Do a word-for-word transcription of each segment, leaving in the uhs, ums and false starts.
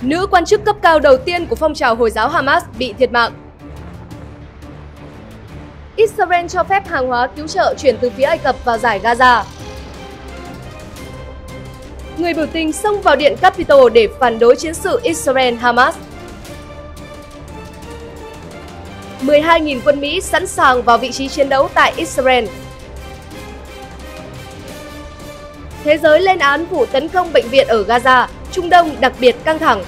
Nữ quan chức cấp cao đầu tiên của phong trào Hồi giáo Hamas bị thiệt mạng. Israel cho phép hàng hóa cứu trợ chuyển từ phía Ai Cập vào giải Gaza. Người biểu tình xông vào điện Capitol để phản đối chiến sự Israel-Hamas. mười hai nghìn quân Mỹ sẵn sàng vào vị trí chiến đấu tại Israel. Thế giới lên án vụ tấn công bệnh viện ở Gaza, Trung Đông đặc biệt căng thẳng.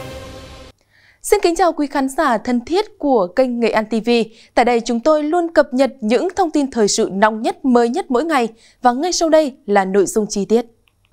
Xin kính chào quý khán giả thân thiết của kênh Nghệ An ti vi. Tại đây chúng tôi luôn cập nhật những thông tin thời sự nóng nhất, mới nhất mỗi ngày. Và ngay sau đây là nội dung chi tiết.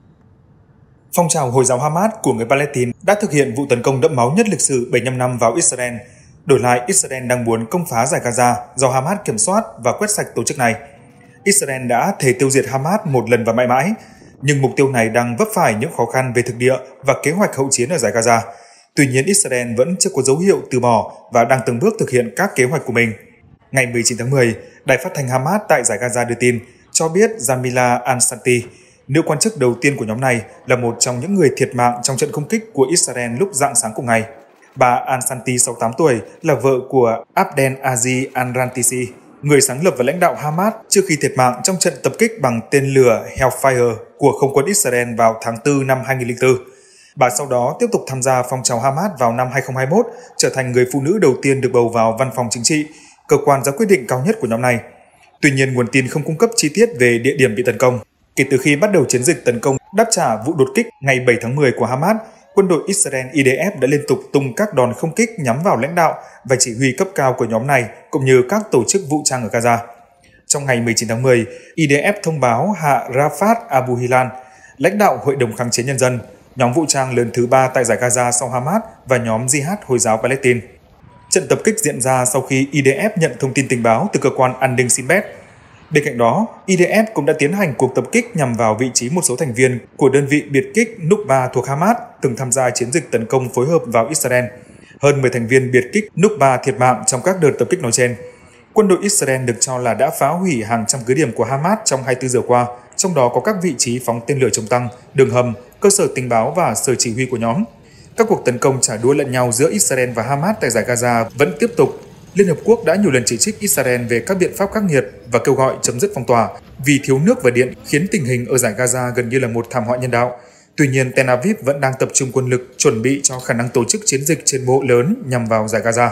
Phong trào Hồi giáo Hamas của người Palestine đã thực hiện vụ tấn công đẫm máu nhất lịch sử bảy mươi lăm năm vào Israel. Đổi lại, Israel đang muốn công phá giải Gaza do Hamas kiểm soát và quét sạch tổ chức này. Israel đã thề tiêu diệt Hamas một lần và mãi mãi, nhưng mục tiêu này đang vấp phải những khó khăn về thực địa và kế hoạch hậu chiến ở giải Gaza. Tuy nhiên, Israel vẫn chưa có dấu hiệu từ bỏ và đang từng bước thực hiện các kế hoạch của mình. Ngày mười chín tháng mười, đài phát thanh Hamas tại giải Gaza đưa tin cho biết Jamila Al-Santi, nữ quan chức đầu tiên của nhóm này, là một trong những người thiệt mạng trong trận không kích của Israel lúc rạng sáng cùng ngày. Bà Al-Santi, sáu mươi tám tuổi, là vợ của Abdel Aziz al-Rantisi, người sáng lập và lãnh đạo Hamas trước khi thiệt mạng trong trận tập kích bằng tên lửa Hellfire của không quân Israel vào tháng tư năm hai nghìn không trăm lẻ bốn. Bà sau đó tiếp tục tham gia phong trào Hamas vào năm hai nghìn không trăm hai mươi mốt, trở thành người phụ nữ đầu tiên được bầu vào văn phòng chính trị, cơ quan ra quyết định cao nhất của nhóm này. Tuy nhiên, nguồn tin không cung cấp chi tiết về địa điểm bị tấn công. Kể từ khi bắt đầu chiến dịch tấn công đáp trả vụ đột kích ngày bảy tháng mười của Hamas, quân đội Israel I D F đã liên tục tung các đòn không kích nhắm vào lãnh đạo và chỉ huy cấp cao của nhóm này cũng như các tổ chức vũ trang ở Gaza. Trong ngày mười chín tháng mười, I D F thông báo hạ Rafat Abu Hilal, lãnh đạo Hội đồng kháng chiến nhân dân, nhóm vũ trang lớn thứ ba tại giải Gaza sau Hamas và nhóm Jihad Hồi giáo Palestine. Trận tập kích diễn ra sau khi I D F nhận thông tin tình báo từ cơ quan an ninh Shin Bet. Bên cạnh đó, I D F cũng đã tiến hành cuộc tập kích nhằm vào vị trí một số thành viên của đơn vị biệt kích Nukba thuộc Hamas từng tham gia chiến dịch tấn công phối hợp vào Israel. Hơn mười thành viên biệt kích Nukba thiệt mạng trong các đợt tập kích nói trên. Quân đội Israel được cho là đã phá hủy hàng trăm cứ điểm của Hamas trong hai mươi tư giờ qua, trong đó có các vị trí phóng tên lửa chống tăng, đường hầm, cơ sở tình báo và sở chỉ huy của nhóm. Các cuộc tấn công trả đũa lẫn nhau giữa Israel và Hamas tại giải Gaza vẫn tiếp tục. Liên Hợp Quốc đã nhiều lần chỉ trích Israel về các biện pháp khắc nghiệt và kêu gọi chấm dứt phong tỏa vì thiếu nước và điện khiến tình hình ở giải Gaza gần như là một thảm họa nhân đạo. Tuy nhiên, Tel Aviv vẫn đang tập trung quân lực chuẩn bị cho khả năng tổ chức chiến dịch trên bộ lớn nhằm vào giải Gaza.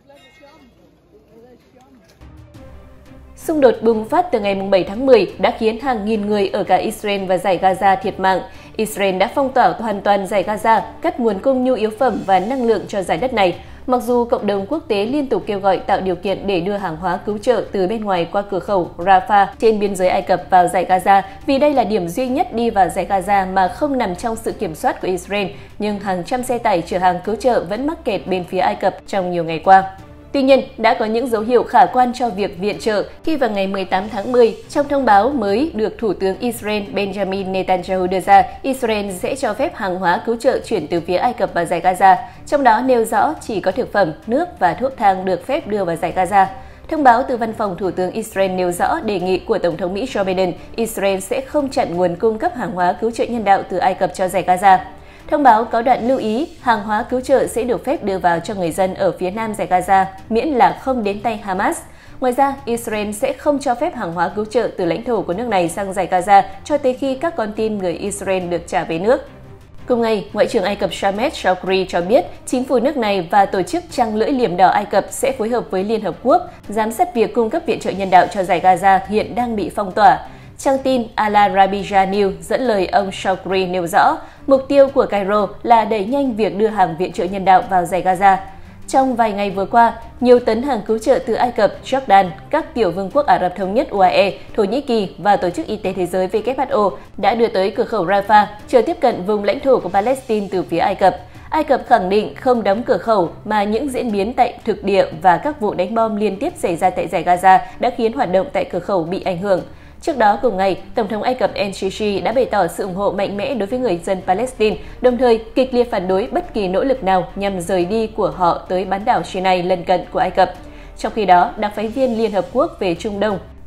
Xung đột bùng phát từ ngày bảy tháng mười đã khiến hàng nghìn người ở cả Israel và giải Gaza thiệt mạng. Israel đã phong tỏa hoàn toàn giải Gaza, cắt nguồn cung nhu yếu phẩm và năng lượng cho giải đất này. Mặc dù cộng đồng quốc tế liên tục kêu gọi tạo điều kiện để đưa hàng hóa cứu trợ từ bên ngoài qua cửa khẩu Rafah trên biên giới Ai Cập vào giải Gaza, vì đây là điểm duy nhất đi vào giải Gaza mà không nằm trong sự kiểm soát của Israel, nhưng hàng trăm xe tải chở hàng cứu trợ vẫn mắc kẹt bên phía Ai Cập trong nhiều ngày qua. Tuy nhiên, đã có những dấu hiệu khả quan cho việc viện trợ khi vào ngày mười tám tháng mười, trong thông báo mới được Thủ tướng Israel Benjamin Netanyahu đưa ra, Israel sẽ cho phép hàng hóa cứu trợ chuyển từ phía Ai Cập vào giải Gaza, trong đó nêu rõ chỉ có thực phẩm, nước và thuốc thang được phép đưa vào giải Gaza. Thông báo từ văn phòng Thủ tướng Israel nêu rõ đề nghị của Tổng thống Mỹ Joe Biden, Israel sẽ không chặn nguồn cung cấp hàng hóa cứu trợ nhân đạo từ Ai Cập cho giải Gaza. Thông báo có đoạn lưu ý, hàng hóa cứu trợ sẽ được phép đưa vào cho người dân ở phía nam giải Gaza, miễn là không đến tay Hamas. Ngoài ra, Israel sẽ không cho phép hàng hóa cứu trợ từ lãnh thổ của nước này sang giải Gaza cho tới khi các con tin người Israel được trả về nước. Cùng ngày, Ngoại trưởng Ai Cập Samed Shoukry cho biết chính phủ nước này và tổ chức Trăng lưỡi liềm đỏ Ai Cập sẽ phối hợp với Liên Hợp Quốc giám sát việc cung cấp viện trợ nhân đạo cho giải Gaza hiện đang bị phong tỏa. Trang tin Al Arabiya News dẫn lời ông Shoukry nêu rõ, mục tiêu của Cairo là đẩy nhanh việc đưa hàng viện trợ nhân đạo vào giải Gaza. Trong vài ngày vừa qua, nhiều tấn hàng cứu trợ từ Ai Cập, Jordan, các tiểu vương quốc Ả Rập Thống Nhất U A E, Thổ Nhĩ Kỳ và Tổ chức Y tế Thế giới W H O đã đưa tới cửa khẩu Rafah, chờ tiếp cận vùng lãnh thổ của Palestine từ phía Ai Cập. Ai Cập khẳng định không đóng cửa khẩu mà những diễn biến tại thực địa và các vụ đánh bom liên tiếp xảy ra tại giải Gaza đã khiến hoạt động tại cửa khẩu bị ảnh hưởng. Trước đó cùng ngày, Tổng thống Ai Cập El-Sisi đã bày tỏ sự ủng hộ mạnh mẽ đối với người dân Palestine, đồng thời kịch liệt phản đối bất kỳ nỗ lực nào nhằm rời đi của họ tới bán đảo Sinai lân cận của Ai Cập. Trong khi đó, đặc phái viên Liên Hợp Quốc về Trung Đông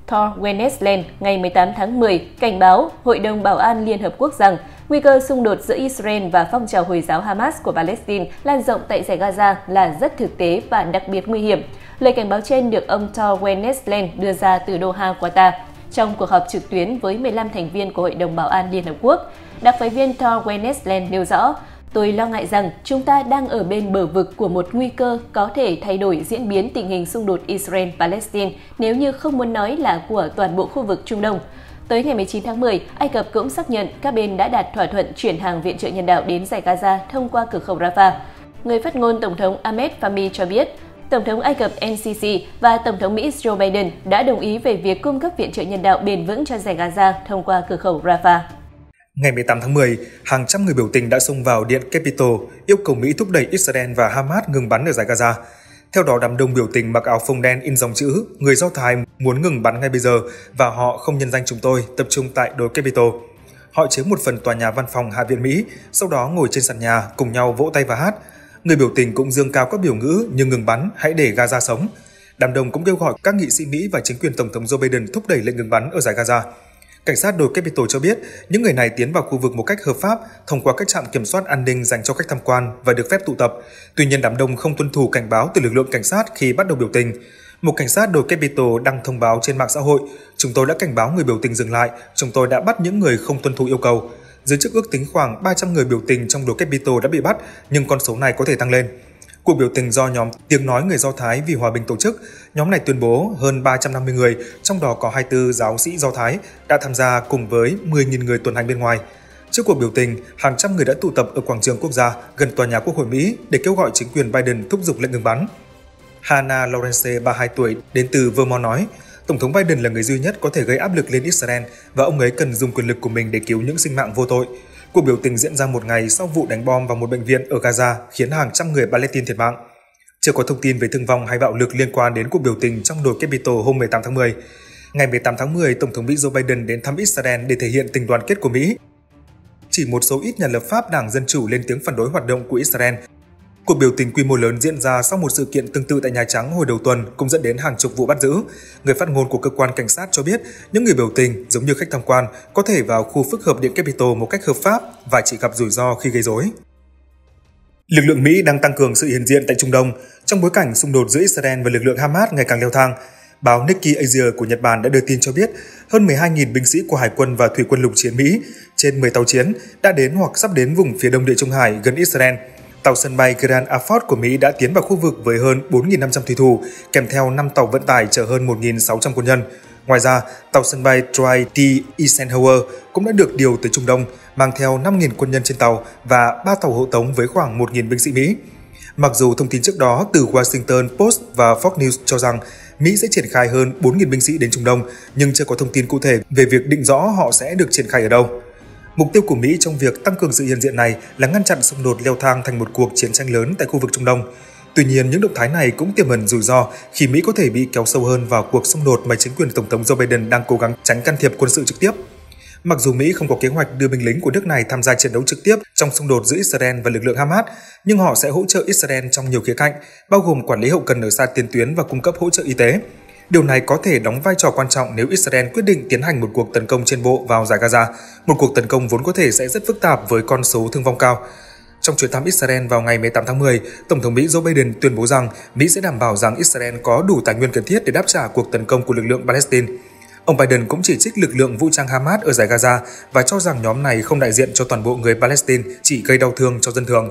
Thor Wennesland ngày mười tám tháng mười cảnh báo Hội đồng Bảo an Liên Hợp Quốc rằng nguy cơ xung đột giữa Israel và phong trào Hồi giáo Hamas của Palestine lan rộng tại dải Gaza là rất thực tế và đặc biệt nguy hiểm. Lời cảnh báo trên được ông Thor Wennesland đưa ra từ Doha, Qatar, trong cuộc họp trực tuyến với mười lăm thành viên của Hội đồng Bảo an Liên Hợp Quốc. Đặc phái viên Thor Wennesland nêu rõ, tôi lo ngại rằng chúng ta đang ở bên bờ vực của một nguy cơ có thể thay đổi diễn biến tình hình xung đột Israel-Palestine nếu như không muốn nói là của toàn bộ khu vực Trung Đông. Tới ngày mười chín tháng mười, Ai Cập cũng xác nhận các bên đã đạt thỏa thuận chuyển hàng viện trợ nhân đạo đến dải Gaza thông qua cửa khẩu Rafah. Người phát ngôn Tổng thống Ahmed Fahmy cho biết, Tổng thống Ai Cập en xê xê và Tổng thống Mỹ Joe Biden đã đồng ý về việc cung cấp viện trợ nhân đạo bền vững cho dải Gaza thông qua cửa khẩu Rafah. Ngày mười tám tháng mười, hàng trăm người biểu tình đã xông vào Điện Capitol yêu cầu Mỹ thúc đẩy Israel và Hamas ngừng bắn ở dải Gaza. Theo đó, đám đông biểu tình mặc áo phông đen in dòng chữ "Người Do Thái muốn ngừng bắn ngay bây giờ và họ không nhân danh chúng tôi" tập trung tại đồi Capitol. Họ chiếm một phần tòa nhà văn phòng Hạ viện Mỹ, sau đó ngồi trên sàn nhà cùng nhau vỗ tay và hát. Người biểu tình cũng giương cao các biểu ngữ như "Ngừng bắn, hãy để Gaza sống". Đám đông cũng kêu gọi các nghị sĩ Mỹ và chính quyền Tổng thống Joe Biden thúc đẩy lệnh ngừng bắn ở dải Gaza. Cảnh sát đồi Capitol cho biết những người này tiến vào khu vực một cách hợp pháp thông qua các trạm kiểm soát an ninh dành cho khách tham quan và được phép tụ tập. Tuy nhiên, đám đông không tuân thủ cảnh báo từ lực lượng cảnh sát khi bắt đầu biểu tình. Một cảnh sát đồi Capitol đăng thông báo trên mạng xã hội: "Chúng tôi đã cảnh báo người biểu tình dừng lại, chúng tôi đã bắt những người không tuân thủ yêu cầu." Giới chức ước tính khoảng ba trăm người biểu tình trong đồi Capitol đã bị bắt, nhưng con số này có thể tăng lên. Cuộc biểu tình do nhóm Tiếng nói người Do Thái vì hòa bình tổ chức. Nhóm này tuyên bố hơn ba trăm năm mươi người, trong đó có hai mươi tư giáo sĩ Do Thái, đã tham gia cùng với mười nghìn người tuần hành bên ngoài. Trước cuộc biểu tình, hàng trăm người đã tụ tập ở quảng trường quốc gia gần tòa nhà Quốc hội Mỹ để kêu gọi chính quyền Biden thúc giục lệnh ngừng bắn. Hannah Lawrence, ba mươi hai tuổi, đến từ Vermont nói, Tổng thống Biden là người duy nhất có thể gây áp lực lên Israel và ông ấy cần dùng quyền lực của mình để cứu những sinh mạng vô tội. Cuộc biểu tình diễn ra một ngày sau vụ đánh bom vào một bệnh viện ở Gaza khiến hàng trăm người Palestine thiệt mạng. Chưa có thông tin về thương vong hay bạo lực liên quan đến cuộc biểu tình trong đồi Capitol hôm mười tám tháng mười. Ngày mười tám tháng mười, Tổng thống Mỹ Joe Biden đến thăm Israel để thể hiện tình đoàn kết của Mỹ. Chỉ một số ít nhà lập pháp Đảng Dân Chủ lên tiếng phản đối hoạt động của Israel. Cuộc biểu tình quy mô lớn diễn ra sau một sự kiện tương tự tại Nhà Trắng hồi đầu tuần cũng dẫn đến hàng chục vụ bắt giữ. Người phát ngôn của cơ quan cảnh sát cho biết những người biểu tình, giống như khách tham quan, có thể vào khu phức hợp Điện Capitol một cách hợp pháp và chỉ gặp rủi ro khi gây rối. Lực lượng Mỹ đang tăng cường sự hiện diện tại Trung Đông trong bối cảnh xung đột giữa Israel và lực lượng Hamas ngày càng leo thang. Báo Nikkei Asia của Nhật Bản đã đưa tin cho biết hơn mười hai nghìn binh sĩ của Hải quân và Thủy quân lục chiến Mỹ trên mười tàu chiến đã đến hoặc sắp đến vùng phía đông Địa Trung Hải gần Israel. Tàu sân bay Grand Afford của Mỹ đã tiến vào khu vực với hơn bốn nghìn năm trăm thủy thủ, kèm theo năm tàu vận tải chở hơn một nghìn sáu trăm quân nhân. Ngoài ra, tàu sân bay Dwight D. Eisenhower cũng đã được điều tới Trung Đông, mang theo năm nghìn quân nhân trên tàu và ba tàu hộ tống với khoảng một nghìn binh sĩ Mỹ. Mặc dù thông tin trước đó từ Washington Post và Fox News cho rằng Mỹ sẽ triển khai hơn bốn nghìn binh sĩ đến Trung Đông, nhưng chưa có thông tin cụ thể về việc định rõ họ sẽ được triển khai ở đâu. Mục tiêu của Mỹ trong việc tăng cường sự hiện diện này là ngăn chặn xung đột leo thang thành một cuộc chiến tranh lớn tại khu vực Trung Đông. Tuy nhiên, những động thái này cũng tiềm ẩn rủi ro khi Mỹ có thể bị kéo sâu hơn vào cuộc xung đột mà chính quyền Tổng thống Joe Biden đang cố gắng tránh can thiệp quân sự trực tiếp. Mặc dù Mỹ không có kế hoạch đưa binh lính của nước này tham gia chiến đấu trực tiếp trong xung đột giữa Israel và lực lượng Hamas, nhưng họ sẽ hỗ trợ Israel trong nhiều khía cạnh, bao gồm quản lý hậu cần ở xa tiền tuyến và cung cấp hỗ trợ y tế. Điều này có thể đóng vai trò quan trọng nếu Israel quyết định tiến hành một cuộc tấn công trên bộ vào dải Gaza, một cuộc tấn công vốn có thể sẽ rất phức tạp với con số thương vong cao. Trong chuyến thăm Israel vào ngày mười tám tháng mười, Tổng thống Mỹ Joe Biden tuyên bố rằng Mỹ sẽ đảm bảo rằng Israel có đủ tài nguyên cần thiết để đáp trả cuộc tấn công của lực lượng Palestine. Ông Biden cũng chỉ trích lực lượng vũ trang Hamas ở dải Gaza và cho rằng nhóm này không đại diện cho toàn bộ người Palestine, chỉ gây đau thương cho dân thường.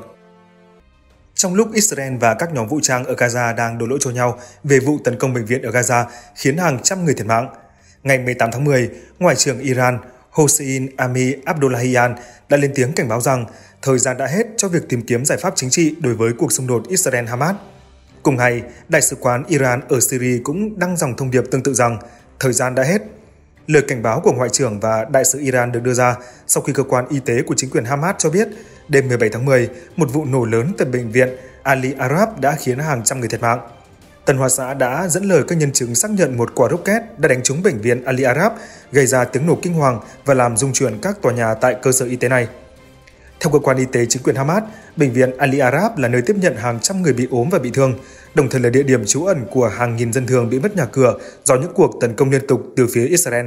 Trong lúc Israel và các nhóm vũ trang ở Gaza đang đổ lỗi cho nhau về vụ tấn công bệnh viện ở Gaza khiến hàng trăm người thiệt mạng, ngày mười tám tháng mười, Ngoại trưởng Iran Hossein Ami-Abdollahian đã lên tiếng cảnh báo rằng thời gian đã hết cho việc tìm kiếm giải pháp chính trị đối với cuộc xung đột Israel-Hamas. Cùng ngày, Đại sứ quán Iran ở Syria cũng đăng dòng thông điệp tương tự rằng thời gian đã hết. Lời cảnh báo của Ngoại trưởng và Đại sứ Iran được đưa ra sau khi cơ quan y tế của chính quyền Hamas cho biết đêm mười bảy tháng mười, một vụ nổ lớn tại bệnh viện Ali Arab đã khiến hàng trăm người thiệt mạng. Tân Hoa Xã đã dẫn lời các nhân chứng xác nhận một quả rocket đã đánh trúng bệnh viện Ali Arab, gây ra tiếng nổ kinh hoàng và làm rung chuyển các tòa nhà tại cơ sở y tế này. Theo cơ quan y tế chính quyền Hamas, bệnh viện Ali Arab là nơi tiếp nhận hàng trăm người bị ốm và bị thương, đồng thời là địa điểm trú ẩn của hàng nghìn dân thường bị mất nhà cửa do những cuộc tấn công liên tục từ phía Israel.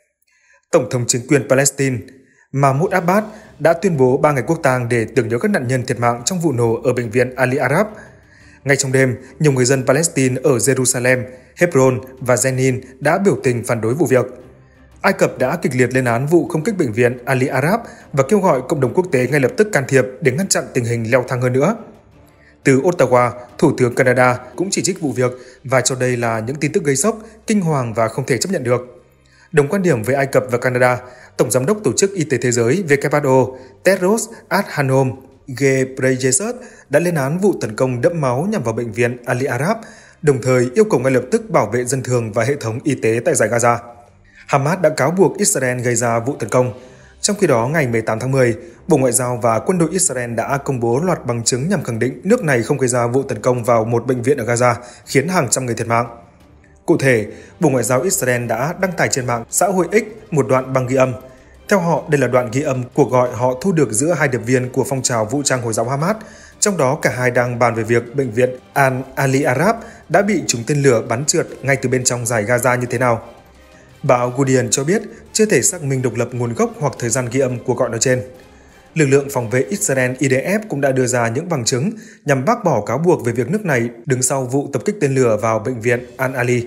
Tổng thống chính quyền Palestine Mahmoud Abbas đã tuyên bố ba ngày quốc tang để tưởng nhớ các nạn nhân thiệt mạng trong vụ nổ ở bệnh viện Ali Arab. Ngay trong đêm, nhiều người dân Palestine ở Jerusalem, Hebron và Jenin đã biểu tình phản đối vụ việc. Ai Cập đã kịch liệt lên án vụ không kích bệnh viện Ali Arab và kêu gọi cộng đồng quốc tế ngay lập tức can thiệp để ngăn chặn tình hình leo thang hơn nữa. Từ Ottawa, Thủ tướng Canada cũng chỉ trích vụ việc và cho đây là những tin tức gây sốc, kinh hoàng và không thể chấp nhận được. Đồng quan điểm với Ai Cập và Canada, Tổng Giám đốc Tổ chức Y tế Thế giới W H O Tedros Adhanom Ghebreyesus đã lên án vụ tấn công đẫm máu nhằm vào bệnh viện Ali Arab, đồng thời yêu cầu ngay lập tức bảo vệ dân thường và hệ thống y tế tại dải Gaza. Hamas đã cáo buộc Israel gây ra vụ tấn công. Trong khi đó, ngày mười tám tháng mười, Bộ Ngoại giao và quân đội Israel đã công bố loạt bằng chứng nhằm khẳng định nước này không gây ra vụ tấn công vào một bệnh viện ở Gaza, khiến hàng trăm người thiệt mạng. Cụ thể, Bộ Ngoại giao Israel đã đăng tải trên mạng xã hội X một đoạn băng ghi âm. Theo họ, đây là đoạn ghi âm cuộc gọi họ thu được giữa hai điệp viên của phong trào vũ trang Hồi giáo Hamas, trong đó cả hai đang bàn về việc bệnh viện Al-Ali Arab đã bị trúng tên lửa bắn trượt ngay từ bên trong dải Gaza như thế nào. Báo Guardian cho biết chưa thể xác minh độc lập nguồn gốc hoặc thời gian ghi âm cuộc gọi nói trên. Lực lượng phòng vệ Israel I D F cũng đã đưa ra những bằng chứng nhằm bác bỏ cáo buộc về việc nước này đứng sau vụ tập kích tên lửa vào bệnh viện Al-Ali.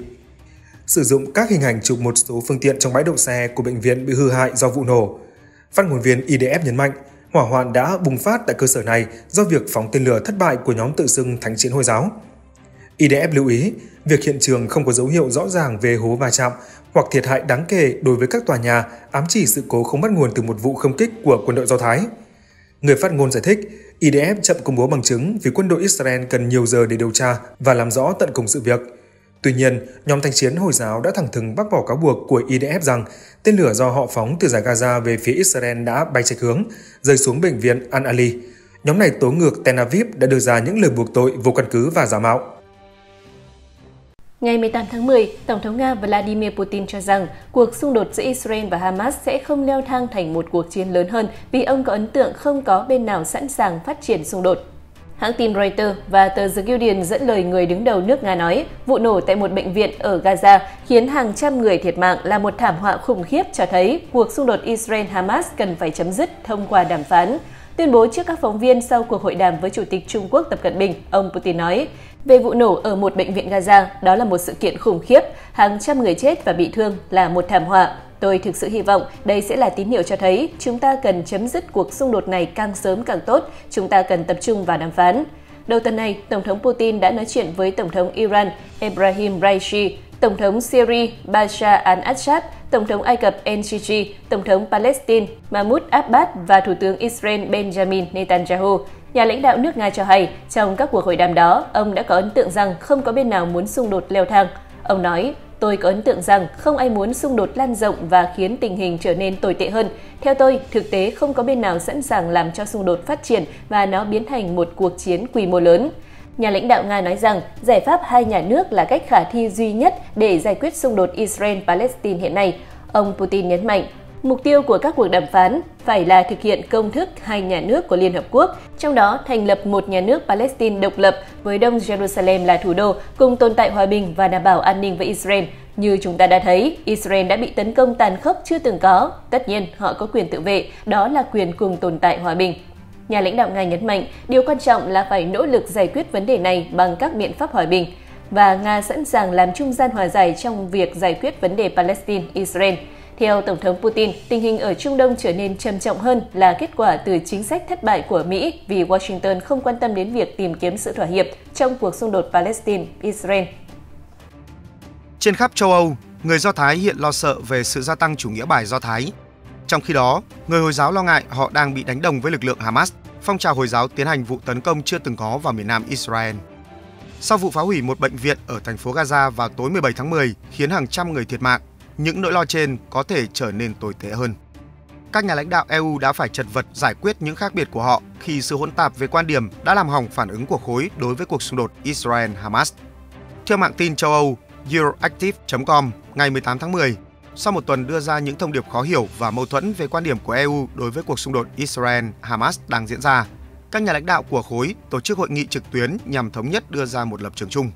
Sử dụng các hình ảnh chụp một số phương tiện trong bãi đậu xe của bệnh viện bị hư hại do vụ nổ. Phát ngôn viên I D F nhấn mạnh, hỏa hoạn đã bùng phát tại cơ sở này do việc phóng tên lửa thất bại của nhóm tự xưng Thánh chiến Hồi giáo. I D F lưu ý, việc hiện trường không có dấu hiệu rõ ràng về hố va chạm hoặc thiệt hại đáng kể đối với các tòa nhà, ám chỉ sự cố không bắt nguồn từ một vụ không kích của quân đội Do Thái. Người phát ngôn giải thích, I D F chậm công bố bằng chứng vì quân đội Israel cần nhiều giờ để điều tra và làm rõ tận cùng sự việc. Tuy nhiên, nhóm Thánh chiến Hồi giáo đã thẳng thừng bác bỏ cáo buộc của I D F rằng tên lửa do họ phóng từ dải Gaza về phía Israel đã bay chệch hướng, rơi xuống bệnh viện Al-Ali. Nhóm này tố ngược Tel Aviv đã đưa ra những lời buộc tội vô căn cứ và giả mạo. Ngày mười tám tháng mười, Tổng thống Nga Vladimir Putin cho rằng cuộc xung đột giữa Israel và Hamas sẽ không leo thang thành một cuộc chiến lớn hơn vì ông có ấn tượng không có bên nào sẵn sàng phát triển xung đột. Hãng tin Reuters và tờ The Guardian dẫn lời người đứng đầu nước Nga nói, vụ nổ tại một bệnh viện ở Gaza khiến hàng trăm người thiệt mạng là một thảm họa khủng khiếp cho thấy cuộc xung đột Israel-Hamas cần phải chấm dứt thông qua đàm phán. Tuyên bố trước các phóng viên sau cuộc hội đàm với Chủ tịch Trung Quốc Tập Cận Bình, ông Putin nói, về vụ nổ ở một bệnh viện Gaza, đó là một sự kiện khủng khiếp, hàng trăm người chết và bị thương là một thảm họa. Tôi thực sự hy vọng đây sẽ là tín hiệu cho thấy chúng ta cần chấm dứt cuộc xung đột này càng sớm càng tốt, chúng ta cần tập trung vào đàm phán. Đầu tuần này, Tổng thống Putin đã nói chuyện với Tổng thống Iran Ebrahim Raisi, Tổng thống Syria Bashar al-Assad, Tổng thống Ai Cập El-Sisi, Tổng thống Palestine Mahmoud Abbas và Thủ tướng Israel Benjamin Netanyahu. Nhà lãnh đạo nước Nga cho hay, trong các cuộc hội đàm đó, ông đã có ấn tượng rằng không có bên nào muốn xung đột leo thang. Ông nói, tôi có ấn tượng rằng không ai muốn xung đột lan rộng và khiến tình hình trở nên tồi tệ hơn. Theo tôi, thực tế không có bên nào sẵn sàng làm cho xung đột phát triển và nó biến thành một cuộc chiến quy mô lớn. Nhà lãnh đạo Nga nói rằng giải pháp hai nhà nước là cách khả thi duy nhất để giải quyết xung đột Israel-Palestine hiện nay. Ông Putin nhấn mạnh, mục tiêu của các cuộc đàm phán phải là thực hiện công thức hai nhà nước của Liên Hợp Quốc, trong đó thành lập một nhà nước Palestine độc lập với Đông Jerusalem là thủ đô, cùng tồn tại hòa bình và đảm bảo an ninh với Israel. Như chúng ta đã thấy, Israel đã bị tấn công tàn khốc chưa từng có. Tất nhiên, họ có quyền tự vệ, đó là quyền cùng tồn tại hòa bình. Nhà lãnh đạo Nga nhấn mạnh, điều quan trọng là phải nỗ lực giải quyết vấn đề này bằng các biện pháp hòa bình, và Nga sẵn sàng làm trung gian hòa giải trong việc giải quyết vấn đề Palestine-Israel. Theo Tổng thống Putin, tình hình ở Trung Đông trở nên trầm trọng hơn là kết quả từ chính sách thất bại của Mỹ vì Washington không quan tâm đến việc tìm kiếm sự thỏa hiệp trong cuộc xung đột Palestine-Israel. Trên khắp châu Âu, người Do Thái hiện lo sợ về sự gia tăng chủ nghĩa bài Do Thái. Trong khi đó, người Hồi giáo lo ngại họ đang bị đánh đồng với lực lượng Hamas, phong trào Hồi giáo tiến hành vụ tấn công chưa từng có vào miền Nam Israel. Sau vụ phá hủy một bệnh viện ở thành phố Gaza vào tối mười bảy tháng mười khiến hàng trăm người thiệt mạng, những nỗi lo trên có thể trở nên tồi tệ hơn. Các nhà lãnh đạo E U đã phải chật vật giải quyết những khác biệt của họ khi sự hỗn tạp về quan điểm đã làm hỏng phản ứng của khối đối với cuộc xung đột Israel-Hamas. Theo mạng tin châu Âu Euroactiv chấm com ngày mười tám tháng mười, sau một tuần đưa ra những thông điệp khó hiểu và mâu thuẫn về quan điểm của e u đối với cuộc xung đột Israel-Hamas đang diễn ra, các nhà lãnh đạo của khối tổ chức hội nghị trực tuyến nhằm thống nhất đưa ra một lập trường chung.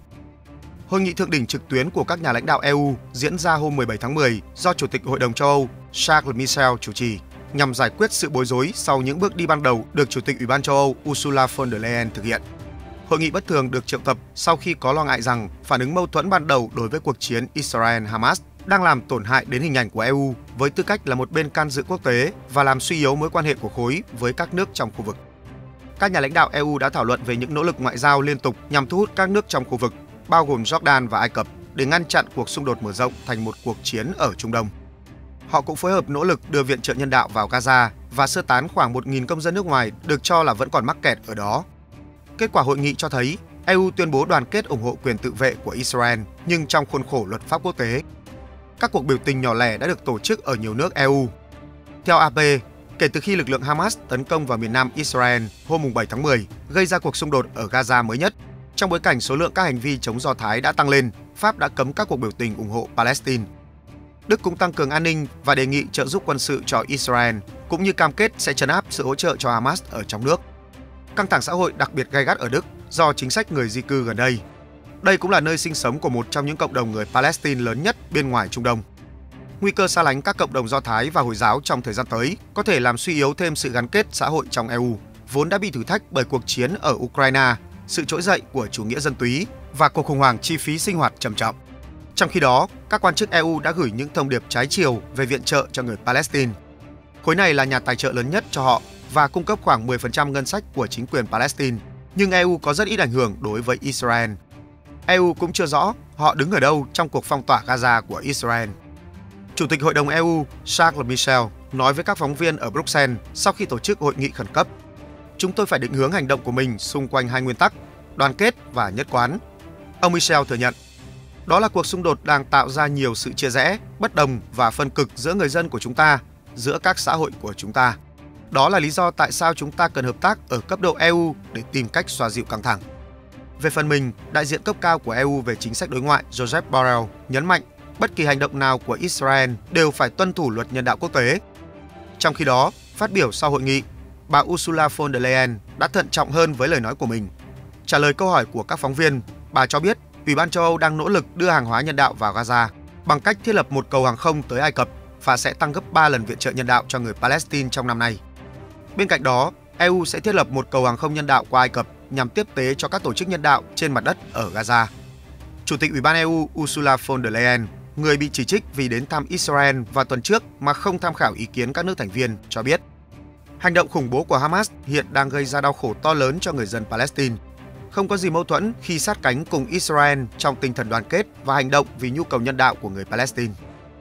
Hội nghị thượng đỉnh trực tuyến của các nhà lãnh đạo e u diễn ra hôm mười bảy tháng mười do Chủ tịch Hội đồng châu Âu Charles Michel chủ trì, nhằm giải quyết sự bối rối sau những bước đi ban đầu được Chủ tịch Ủy ban châu Âu Ursula von der Leyen thực hiện. Hội nghị bất thường được triệu tập sau khi có lo ngại rằng phản ứng mâu thuẫn ban đầu đối với cuộc chiến Israel-Hamas đang làm tổn hại đến hình ảnh của e u với tư cách là một bên can dự quốc tế và làm suy yếu mối quan hệ của khối với các nước trong khu vực. Các nhà lãnh đạo e u đã thảo luận về những nỗ lực ngoại giao liên tục nhằm thu hút các nước trong khu vực, bao gồm Jordan và Ai Cập, để ngăn chặn cuộc xung đột mở rộng thành một cuộc chiến ở Trung Đông. Họ cũng phối hợp nỗ lực đưa viện trợ nhân đạo vào Gaza và sơ tán khoảng một nghìn công dân nước ngoài được cho là vẫn còn mắc kẹt ở đó. Kết quả hội nghị cho thấy e u tuyên bố đoàn kết ủng hộ quyền tự vệ của Israel nhưng trong khuôn khổ luật pháp quốc tế. Các cuộc biểu tình nhỏ lẻ đã được tổ chức ở nhiều nước e u. Theo a pê, kể từ khi lực lượng Hamas tấn công vào miền nam Israel hôm bảy tháng mười, gây ra cuộc xung đột ở Gaza mới nhất, trong bối cảnh số lượng các hành vi chống Do Thái đã tăng lên, Pháp đã cấm các cuộc biểu tình ủng hộ Palestine. Đức cũng tăng cường an ninh và đề nghị trợ giúp quân sự cho Israel, cũng như cam kết sẽ trấn áp sự hỗ trợ cho Hamas ở trong nước. Căng thẳng xã hội đặc biệt gay gắt ở Đức do chính sách người di cư gần đây. Đây cũng là nơi sinh sống của một trong những cộng đồng người Palestine lớn nhất bên ngoài Trung Đông. Nguy cơ xa lánh các cộng đồng Do Thái và Hồi giáo trong thời gian tới có thể làm suy yếu thêm sự gắn kết xã hội trong e u, vốn đã bị thử thách bởi cuộc chiến ở Ukraine, sự trỗi dậy của chủ nghĩa dân túy và cuộc khủng hoảng chi phí sinh hoạt trầm trọng. Trong khi đó, các quan chức e u đã gửi những thông điệp trái chiều về viện trợ cho người Palestine. Khối này là nhà tài trợ lớn nhất cho họ và cung cấp khoảng mười phần trăm ngân sách của chính quyền Palestine, nhưng e u có rất ít ảnh hưởng đối với Israel. e u cũng chưa rõ họ đứng ở đâu trong cuộc phong tỏa Gaza của Israel. Chủ tịch Hội đồng e u Charles Michel nói với các phóng viên ở Bruxelles sau khi tổ chức hội nghị khẩn cấp: "Chúng tôi phải định hướng hành động của mình xung quanh hai nguyên tắc, đoàn kết và nhất quán." Ông Michel thừa nhận, đó là cuộc xung đột đang tạo ra nhiều sự chia rẽ, bất đồng và phân cực giữa người dân của chúng ta, giữa các xã hội của chúng ta. Đó là lý do tại sao chúng ta cần hợp tác ở cấp độ e u để tìm cách xoa dịu căng thẳng. Về phần mình, đại diện cấp cao của e u về chính sách đối ngoại Josep Borrell nhấn mạnh bất kỳ hành động nào của Israel đều phải tuân thủ luật nhân đạo quốc tế. Trong khi đó, phát biểu sau hội nghị, bà Ursula von der Leyen đã thận trọng hơn với lời nói của mình. Trả lời câu hỏi của các phóng viên, bà cho biết Ủy ban châu Âu đang nỗ lực đưa hàng hóa nhân đạo vào Gaza bằng cách thiết lập một cầu hàng không tới Ai Cập và sẽ tăng gấp ba lần viện trợ nhân đạo cho người Palestine trong năm nay. Bên cạnh đó, e u sẽ thiết lập một cầu hàng không nhân đạo qua Ai Cập nhằm tiếp tế cho các tổ chức nhân đạo trên mặt đất ở Gaza. Chủ tịch Ủy ban e u Ursula von der Leyen, người bị chỉ trích vì đến thăm Israel vào tuần trước mà không tham khảo ý kiến các nước thành viên, cho biết hành động khủng bố của Hamas hiện đang gây ra đau khổ to lớn cho người dân Palestine. Không có gì mâu thuẫn khi sát cánh cùng Israel trong tinh thần đoàn kết và hành động vì nhu cầu nhân đạo của người Palestine.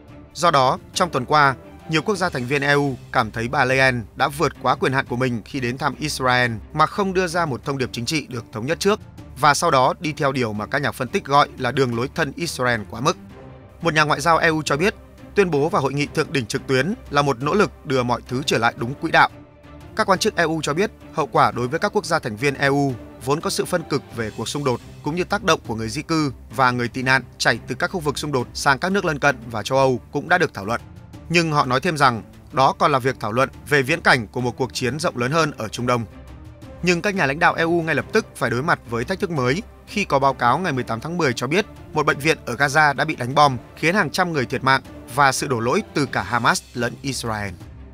Do đó, trong tuần qua, nhiều quốc gia thành viên e u cảm thấy bà Leyen đã vượt quá quyền hạn của mình khi đến thăm Israel mà không đưa ra một thông điệp chính trị được thống nhất trước và sau đó đi theo điều mà các nhà phân tích gọi là đường lối thân Israel quá mức. Một nhà ngoại giao e u cho biết, tuyên bố và hội nghị thượng đỉnh trực tuyến là một nỗ lực đưa mọi thứ trở lại đúng quỹ đạo. Các quan chức e u cho biết hậu quả đối với các quốc gia thành viên e u vốn có sự phân cực về cuộc xung đột cũng như tác động của người di cư và người tị nạn chảy từ các khu vực xung đột sang các nước lân cận và châu Âu cũng đã được thảo luận. Nhưng họ nói thêm rằng đó còn là việc thảo luận về viễn cảnh của một cuộc chiến rộng lớn hơn ở Trung Đông. Nhưng các nhà lãnh đạo e u ngay lập tức phải đối mặt với thách thức mới khi có báo cáo ngày mười tám tháng mười cho biết một bệnh viện ở Gaza đã bị đánh bom khiến hàng trăm người thiệt mạng và sự đổ lỗi từ cả Hamas lẫn Israel.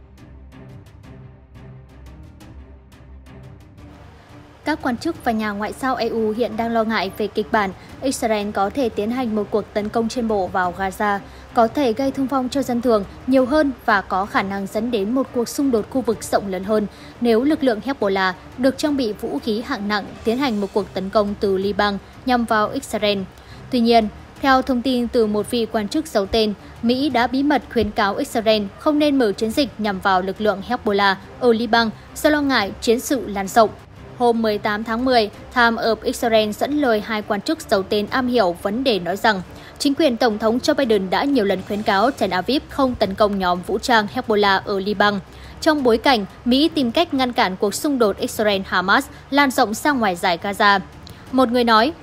Các quan chức và nhà ngoại giao e u hiện đang lo ngại về kịch bản Israel có thể tiến hành một cuộc tấn công trên bộ vào Gaza, có thể gây thương vong cho dân thường nhiều hơn và có khả năng dẫn đến một cuộc xung đột khu vực rộng lớn hơn nếu lực lượng Hezbollah được trang bị vũ khí hạng nặng tiến hành một cuộc tấn công từ Liban nhằm vào Israel. Tuy nhiên, theo thông tin từ một vị quan chức giấu tên, Mỹ đã bí mật khuyến cáo Israel không nên mở chiến dịch nhằm vào lực lượng Hezbollah ở Liban do lo ngại chiến sự lan rộng. Hôm mười tám tháng mười, Times of Israel dẫn lời hai quan chức giấu tên am hiểu vấn đề nói rằng chính quyền Tổng thống Joe Biden đã nhiều lần khuyến cáo Tel Aviv không tấn công nhóm vũ trang Hezbollah ở Liban, trong bối cảnh Mỹ tìm cách ngăn cản cuộc xung đột Israel-Hamas lan rộng sang ngoài giải Gaza. Một người nói,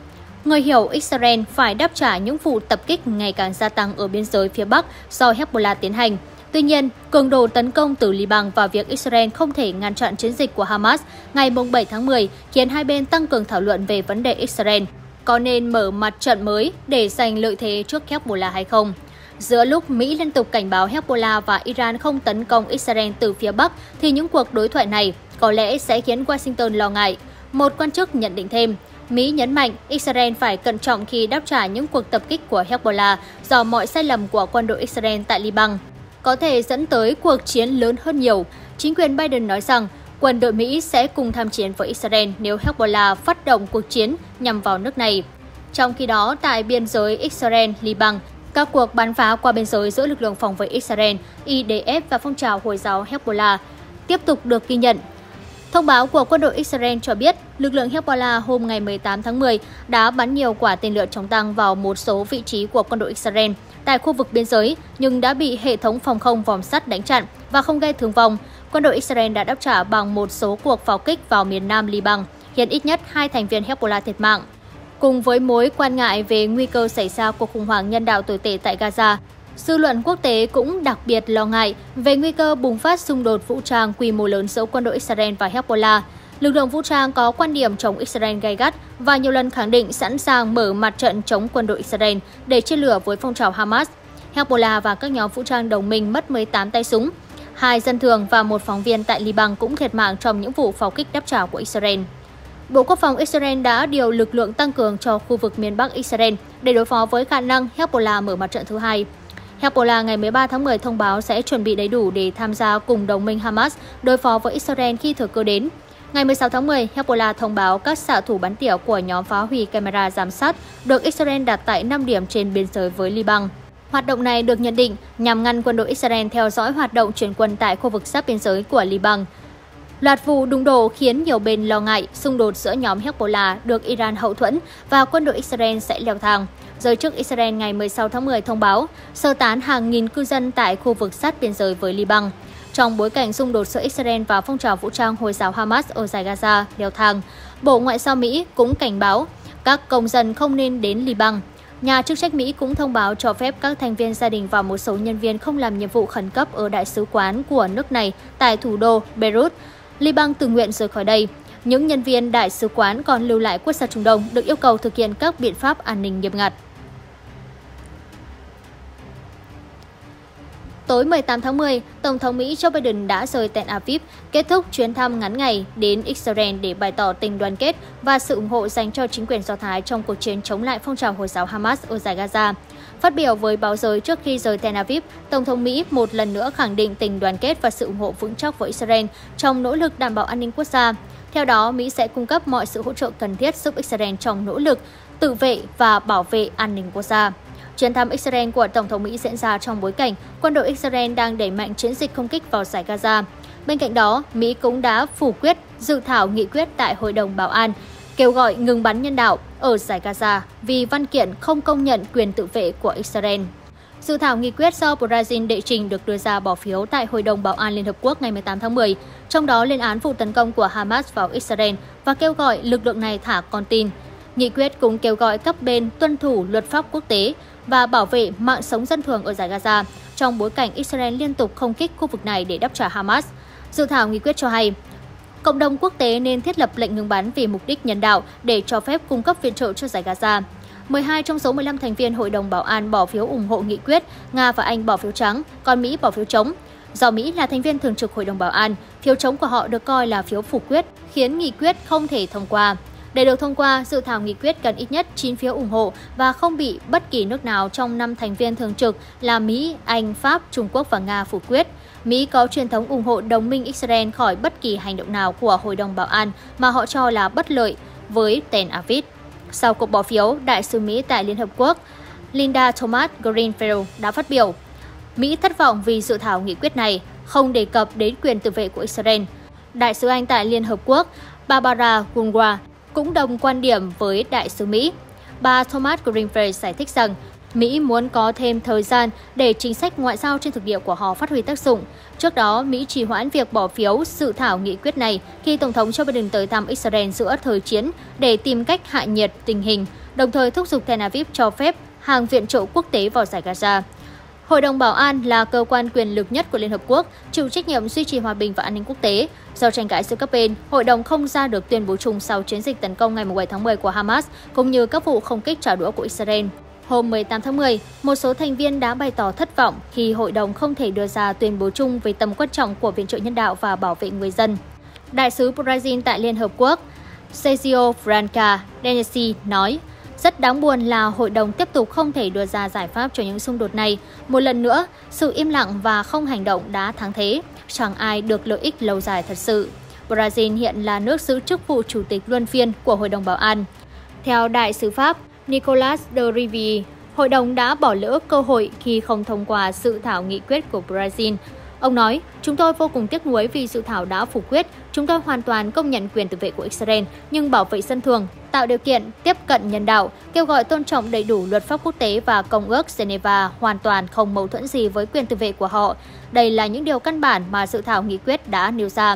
Người hiểu Israel phải đáp trả những vụ tập kích ngày càng gia tăng ở biên giới phía Bắc do Hezbollah tiến hành. Tuy nhiên, cường độ tấn công từ Liban và việc Israel không thể ngăn chặn chiến dịch của Hamas ngày bảy tháng mười khiến hai bên tăng cường thảo luận về vấn đề Israel có nên mở mặt trận mới để giành lợi thế trước Hezbollah hay không. Giữa lúc Mỹ liên tục cảnh báo Hezbollah và Iran không tấn công Israel từ phía Bắc, thì những cuộc đối thoại này có lẽ sẽ khiến Washington lo ngại. Một quan chức nhận định thêm, Mỹ nhấn mạnh Israel phải cẩn trọng khi đáp trả những cuộc tập kích của Hezbollah do mọi sai lầm của quân đội Israel tại Liban có thể dẫn tới cuộc chiến lớn hơn nhiều. Chính quyền Biden nói rằng quân đội Mỹ sẽ cùng tham chiến với Israel nếu Hezbollah phát động cuộc chiến nhằm vào nước này. Trong khi đó, tại biên giới Israel-Liban, các cuộc bắn phá qua biên giới giữa lực lượng phòng vệ Israel, I D F và phong trào Hồi giáo Hezbollah tiếp tục được ghi nhận. Thông báo của quân đội Israel cho biết, lực lượng Hezbollah hôm ngày mười tám tháng mười đã bắn nhiều quả tên lửa chống tăng vào một số vị trí của quân đội Israel tại khu vực biên giới, nhưng đã bị hệ thống phòng không vòm sắt đánh chặn và không gây thương vong. Quân đội Israel đã đáp trả bằng một số cuộc pháo kích vào miền nam Liban, khiến ít nhất hai thành viên Hezbollah thiệt mạng. Cùng với mối quan ngại về nguy cơ xảy ra cuộc khủng hoảng nhân đạo tồi tệ tại Gaza, dư luận quốc tế cũng đặc biệt lo ngại về nguy cơ bùng phát xung đột vũ trang quy mô lớn giữa quân đội Israel và Hezbollah. Lực lượng vũ trang có quan điểm chống Israel gay gắt và nhiều lần khẳng định sẵn sàng mở mặt trận chống quân đội Israel để chia lửa với phong trào Hamas. Hezbollah và các nhóm vũ trang đồng minh mất mười tám tay súng. Hai dân thường và một phóng viên tại Liban cũng thiệt mạng trong những vụ pháo kích đáp trả của Israel. Bộ Quốc phòng Israel đã điều lực lượng tăng cường cho khu vực miền Bắc Israel để đối phó với khả năng Hezbollah mở mặt trận thứ hai. Hezbollah ngày mười ba tháng mười thông báo sẽ chuẩn bị đầy đủ để tham gia cùng đồng minh Hamas đối phó với Israel khi thời cơ đến. Ngày mười sáu tháng mười, Hezbollah thông báo các xạ thủ bắn tỉa của nhóm phá hủy camera giám sát được Israel đặt tại năm điểm trên biên giới với Liban. Hoạt động này được nhận định nhằm ngăn quân đội Israel theo dõi hoạt động chuyển quân tại khu vực giáp biên giới của Liban. Loạt vụ đụng độ khiến nhiều bên lo ngại xung đột giữa nhóm Hezbollah được Iran hậu thuẫn và quân đội Israel sẽ leo thang. Giới chức Israel ngày mười sáu tháng mười thông báo sơ tán hàng nghìn cư dân tại khu vực sát biên giới với Liban. Trong bối cảnh xung đột giữa Israel và phong trào vũ trang Hồi giáo Hamas ở dải Gaza leo thang, Bộ Ngoại giao Mỹ cũng cảnh báo các công dân không nên đến Liban. Nhà chức trách Mỹ cũng thông báo cho phép các thành viên gia đình và một số nhân viên không làm nhiệm vụ khẩn cấp ở đại sứ quán của nước này tại thủ đô Beirut. Liban tự nguyện rời khỏi đây. Những nhân viên đại sứ quán còn lưu lại quốc gia Trung Đông được yêu cầu thực hiện các biện pháp an ninh nghiêm ngặt. Tối mười tám tháng mười, Tổng thống Mỹ Joe Biden đã rời Tel Aviv, kết thúc chuyến thăm ngắn ngày đến Israel để bày tỏ tình đoàn kết và sự ủng hộ dành cho chính quyền Do Thái trong cuộc chiến chống lại phong trào Hồi giáo Hamas ở dải Gaza. Phát biểu với báo giới trước khi rời Tel Aviv, Tổng thống Mỹ một lần nữa khẳng định tình đoàn kết và sự ủng hộ vững chắc với Israel trong nỗ lực đảm bảo an ninh quốc gia. Theo đó, Mỹ sẽ cung cấp mọi sự hỗ trợ cần thiết giúp Israel trong nỗ lực tự vệ và bảo vệ an ninh quốc gia. Chuyến thăm Israel của Tổng thống Mỹ diễn ra trong bối cảnh quân đội Israel đang đẩy mạnh chiến dịch không kích vào dải Gaza. Bên cạnh đó, Mỹ cũng đã phủ quyết dự thảo nghị quyết tại Hội đồng Bảo an kêu gọi ngừng bắn nhân đạo ở dải Gaza vì văn kiện không công nhận quyền tự vệ của Israel. Dự thảo nghị quyết do Brazil đệ trình được đưa ra bỏ phiếu tại Hội đồng Bảo an Liên Hợp Quốc ngày mười tám tháng mười, trong đó lên án vụ tấn công của Hamas vào Israel và kêu gọi lực lượng này thả con tin. Nghị quyết cũng kêu gọi các bên tuân thủ luật pháp quốc tế và bảo vệ mạng sống dân thường ở dải Gaza trong bối cảnh Israel liên tục không kích khu vực này để đáp trả Hamas. Dự thảo nghị quyết cho hay, cộng đồng quốc tế nên thiết lập lệnh ngừng bắn vì mục đích nhân đạo để cho phép cung cấp viện trợ cho dải Gaza. mười hai trong số mười lăm thành viên Hội đồng Bảo an bỏ phiếu ủng hộ nghị quyết, Nga và Anh bỏ phiếu trắng, còn Mỹ bỏ phiếu chống. Do Mỹ là thành viên thường trực Hội đồng Bảo an, phiếu chống của họ được coi là phiếu phủ quyết, khiến nghị quyết không thể thông qua. Để được thông qua, dự thảo nghị quyết cần ít nhất chín phiếu ủng hộ và không bị bất kỳ nước nào trong năm thành viên thường trực là Mỹ, Anh, Pháp, Trung Quốc và Nga phủ quyết. Mỹ có truyền thống ủng hộ đồng minh Israel khỏi bất kỳ hành động nào của Hội đồng Bảo an mà họ cho là bất lợi với Tel Aviv. Sau cuộc bỏ phiếu, Đại sứ Mỹ tại Liên Hợp Quốc Linda Thomas-Greenfield đã phát biểu, Mỹ thất vọng vì dự thảo nghị quyết này không đề cập đến quyền tự vệ của Israel. Đại sứ Anh tại Liên Hợp Quốc Barbara Gungwa cũng đồng quan điểm với Đại sứ Mỹ. Bà Thomas Greenfield giải thích rằng Mỹ muốn có thêm thời gian để chính sách ngoại giao trên thực địa của họ phát huy tác dụng. Trước đó, Mỹ trì hoãn việc bỏ phiếu dự thảo nghị quyết này khi Tổng thống Joe Biden tới thăm Israel giữa thời chiến để tìm cách hạ nhiệt tình hình, đồng thời thúc giục Tel Aviv cho phép hàng viện trợ quốc tế vào giải Gaza. Hội đồng Bảo an là cơ quan quyền lực nhất của Liên Hợp Quốc, chịu trách nhiệm duy trì hòa bình và an ninh quốc tế. Do tranh cãi giữa các bên, Hội đồng không ra được tuyên bố chung sau chiến dịch tấn công ngày bảy tháng mười của Hamas, cũng như các vụ không kích trả đũa của Israel. Hôm mười tám tháng mười, một số thành viên đã bày tỏ thất vọng khi Hội đồng không thể đưa ra tuyên bố chung về tầm quan trọng của viện trợ nhân đạo và bảo vệ người dân. Đại sứ Brazil tại Liên Hợp Quốc, Sergio Branca Denesi nói, rất đáng buồn là Hội đồng tiếp tục không thể đưa ra giải pháp cho những xung đột này. Một lần nữa, sự im lặng và không hành động đã thắng thế. Chẳng ai được lợi ích lâu dài thật sự. Brazil hiện là nước giữ chức vụ chủ tịch luân phiên của Hội đồng Bảo an. Theo đại sứ Pháp Nicolas de Rivière, Hội đồng đã bỏ lỡ cơ hội khi không thông qua dự thảo nghị quyết của Brazil. Ông nói, chúng tôi vô cùng tiếc nuối vì dự thảo đã phủ quyết. Chúng tôi hoàn toàn công nhận quyền tự vệ của Israel, nhưng bảo vệ dân thường, tạo điều kiện tiếp cận nhân đạo, kêu gọi tôn trọng đầy đủ luật pháp quốc tế và Công ước Geneva hoàn toàn không mâu thuẫn gì với quyền tự vệ của họ. Đây là những điều căn bản mà dự thảo nghị quyết đã nêu ra.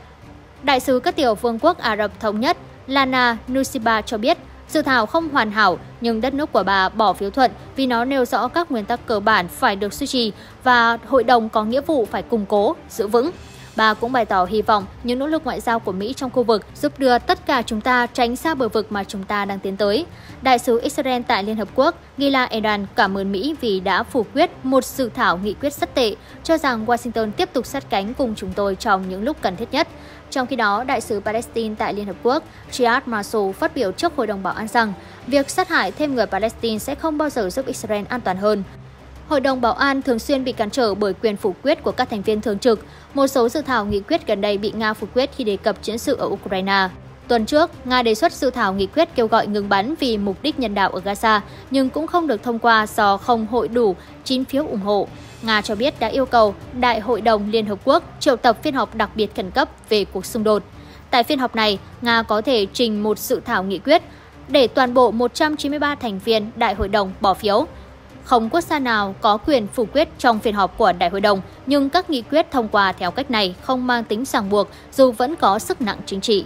Đại sứ các tiểu vương quốc Ả Rập Thống Nhất Lana Nusiba cho biết, dự thảo không hoàn hảo, nhưng đất nước của bà bỏ phiếu thuận vì nó nêu rõ các nguyên tắc cơ bản phải được duy trì và Hội đồng có nghĩa vụ phải củng cố, giữ vững. Bà cũng bày tỏ hy vọng những nỗ lực ngoại giao của Mỹ trong khu vực giúp đưa tất cả chúng ta tránh xa bờ vực mà chúng ta đang tiến tới. Đại sứ Israel tại Liên Hợp Quốc Gila Edan cảm ơn Mỹ vì đã phủ quyết một dự thảo nghị quyết rất tệ, cho rằng Washington tiếp tục sát cánh cùng chúng tôi trong những lúc cần thiết nhất. Trong khi đó, đại sứ Palestine tại Liên Hợp Quốc Riyad Mansour phát biểu trước Hội đồng Bảo an rằng việc sát hại thêm người Palestine sẽ không bao giờ giúp Israel an toàn hơn. Hội đồng Bảo an thường xuyên bị cản trở bởi quyền phủ quyết của các thành viên thường trực. Một số dự thảo nghị quyết gần đây bị Nga phủ quyết khi đề cập chiến sự ở Ukraine. Tuần trước, Nga đề xuất dự thảo nghị quyết kêu gọi ngừng bắn vì mục đích nhân đạo ở Gaza, nhưng cũng không được thông qua do không hội đủ chín phiếu ủng hộ. Nga cho biết đã yêu cầu Đại hội đồng Liên Hợp Quốc triệu tập phiên họp đặc biệt khẩn cấp về cuộc xung đột. Tại phiên họp này, Nga có thể trình một dự thảo nghị quyết để toàn bộ một trăm chín mươi ba thành viên Đại hội đồng bỏ phiếu. Không quốc gia nào có quyền phủ quyết trong phiên họp của Đại hội đồng, nhưng các nghị quyết thông qua theo cách này không mang tính ràng buộc dù vẫn có sức nặng chính trị.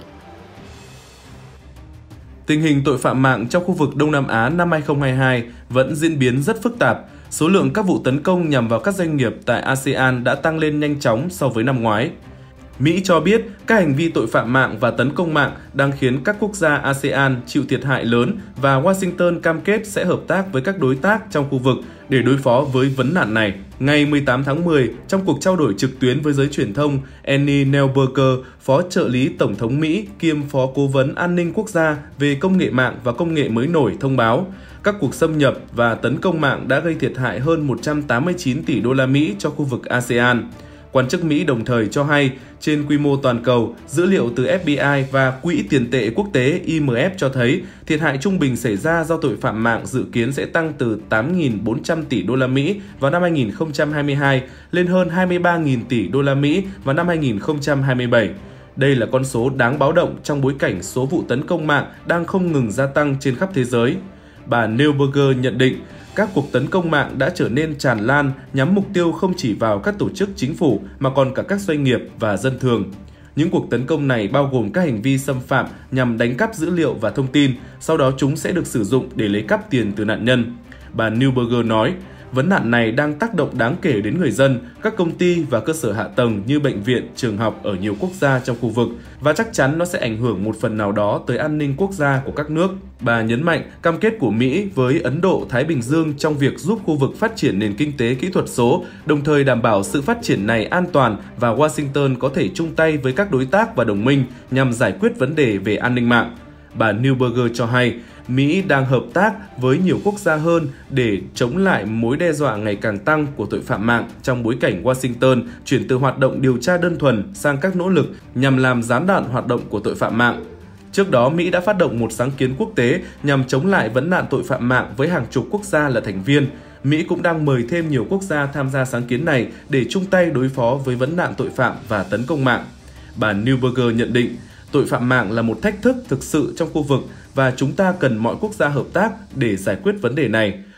Tình hình tội phạm mạng trong khu vực Đông Nam Á năm hai không hai hai vẫn diễn biến rất phức tạp. Số lượng các vụ tấn công nhằm vào các doanh nghiệp tại a sê an đã tăng lên nhanh chóng so với năm ngoái. Mỹ cho biết các hành vi tội phạm mạng và tấn công mạng đang khiến các quốc gia a sê an chịu thiệt hại lớn và Washington cam kết sẽ hợp tác với các đối tác trong khu vực để đối phó với vấn nạn này. Ngày mười tám tháng mười, trong cuộc trao đổi trực tuyến với giới truyền thông, Annie Neuberger, Phó trợ lý Tổng thống Mỹ kiêm Phó Cố vấn An ninh Quốc gia về công nghệ mạng và công nghệ mới nổi thông báo, các cuộc xâm nhập và tấn công mạng đã gây thiệt hại hơn một trăm tám mươi chín tỷ đô la Mỹ cho khu vực a sê an. Quan chức Mỹ đồng thời cho hay, trên quy mô toàn cầu, dữ liệu từ ép bê i và Quỹ tiền tệ quốc tế i em ép cho thấy thiệt hại trung bình xảy ra do tội phạm mạng dự kiến sẽ tăng từ tám nghìn bốn trăm tỷ đô la Mỹ vào năm hai nghìn không trăm hai mươi hai lên hơn hai mươi ba nghìn tỷ đô la Mỹ vào năm hai nghìn không trăm hai mươi bảy. Đây là con số đáng báo động trong bối cảnh số vụ tấn công mạng đang không ngừng gia tăng trên khắp thế giới. Bà Neuberger nhận định, các cuộc tấn công mạng đã trở nên tràn lan nhắm mục tiêu không chỉ vào các tổ chức chính phủ mà còn cả các doanh nghiệp và dân thường. Những cuộc tấn công này bao gồm các hành vi xâm phạm nhằm đánh cắp dữ liệu và thông tin, sau đó chúng sẽ được sử dụng để lấy cắp tiền từ nạn nhân. Bà Neuberger nói, vấn nạn này đang tác động đáng kể đến người dân, các công ty và cơ sở hạ tầng như bệnh viện, trường học ở nhiều quốc gia trong khu vực và chắc chắn nó sẽ ảnh hưởng một phần nào đó tới an ninh quốc gia của các nước. Bà nhấn mạnh cam kết của Mỹ với Ấn Độ, Thái Bình Dương trong việc giúp khu vực phát triển nền kinh tế kỹ thuật số, đồng thời đảm bảo sự phát triển này an toàn và Washington có thể chung tay với các đối tác và đồng minh nhằm giải quyết vấn đề về an ninh mạng. Bà Neuberger cho hay, Mỹ đang hợp tác với nhiều quốc gia hơn để chống lại mối đe dọa ngày càng tăng của tội phạm mạng trong bối cảnh Washington chuyển từ hoạt động điều tra đơn thuần sang các nỗ lực nhằm làm gián đoạn hoạt động của tội phạm mạng. Trước đó, Mỹ đã phát động một sáng kiến quốc tế nhằm chống lại vấn nạn tội phạm mạng với hàng chục quốc gia là thành viên. Mỹ cũng đang mời thêm nhiều quốc gia tham gia sáng kiến này để chung tay đối phó với vấn nạn tội phạm và tấn công mạng. Bà Neuberger nhận định, tội phạm mạng là một thách thức thực sự trong khu vực và chúng ta cần mọi quốc gia hợp tác để giải quyết vấn đề này.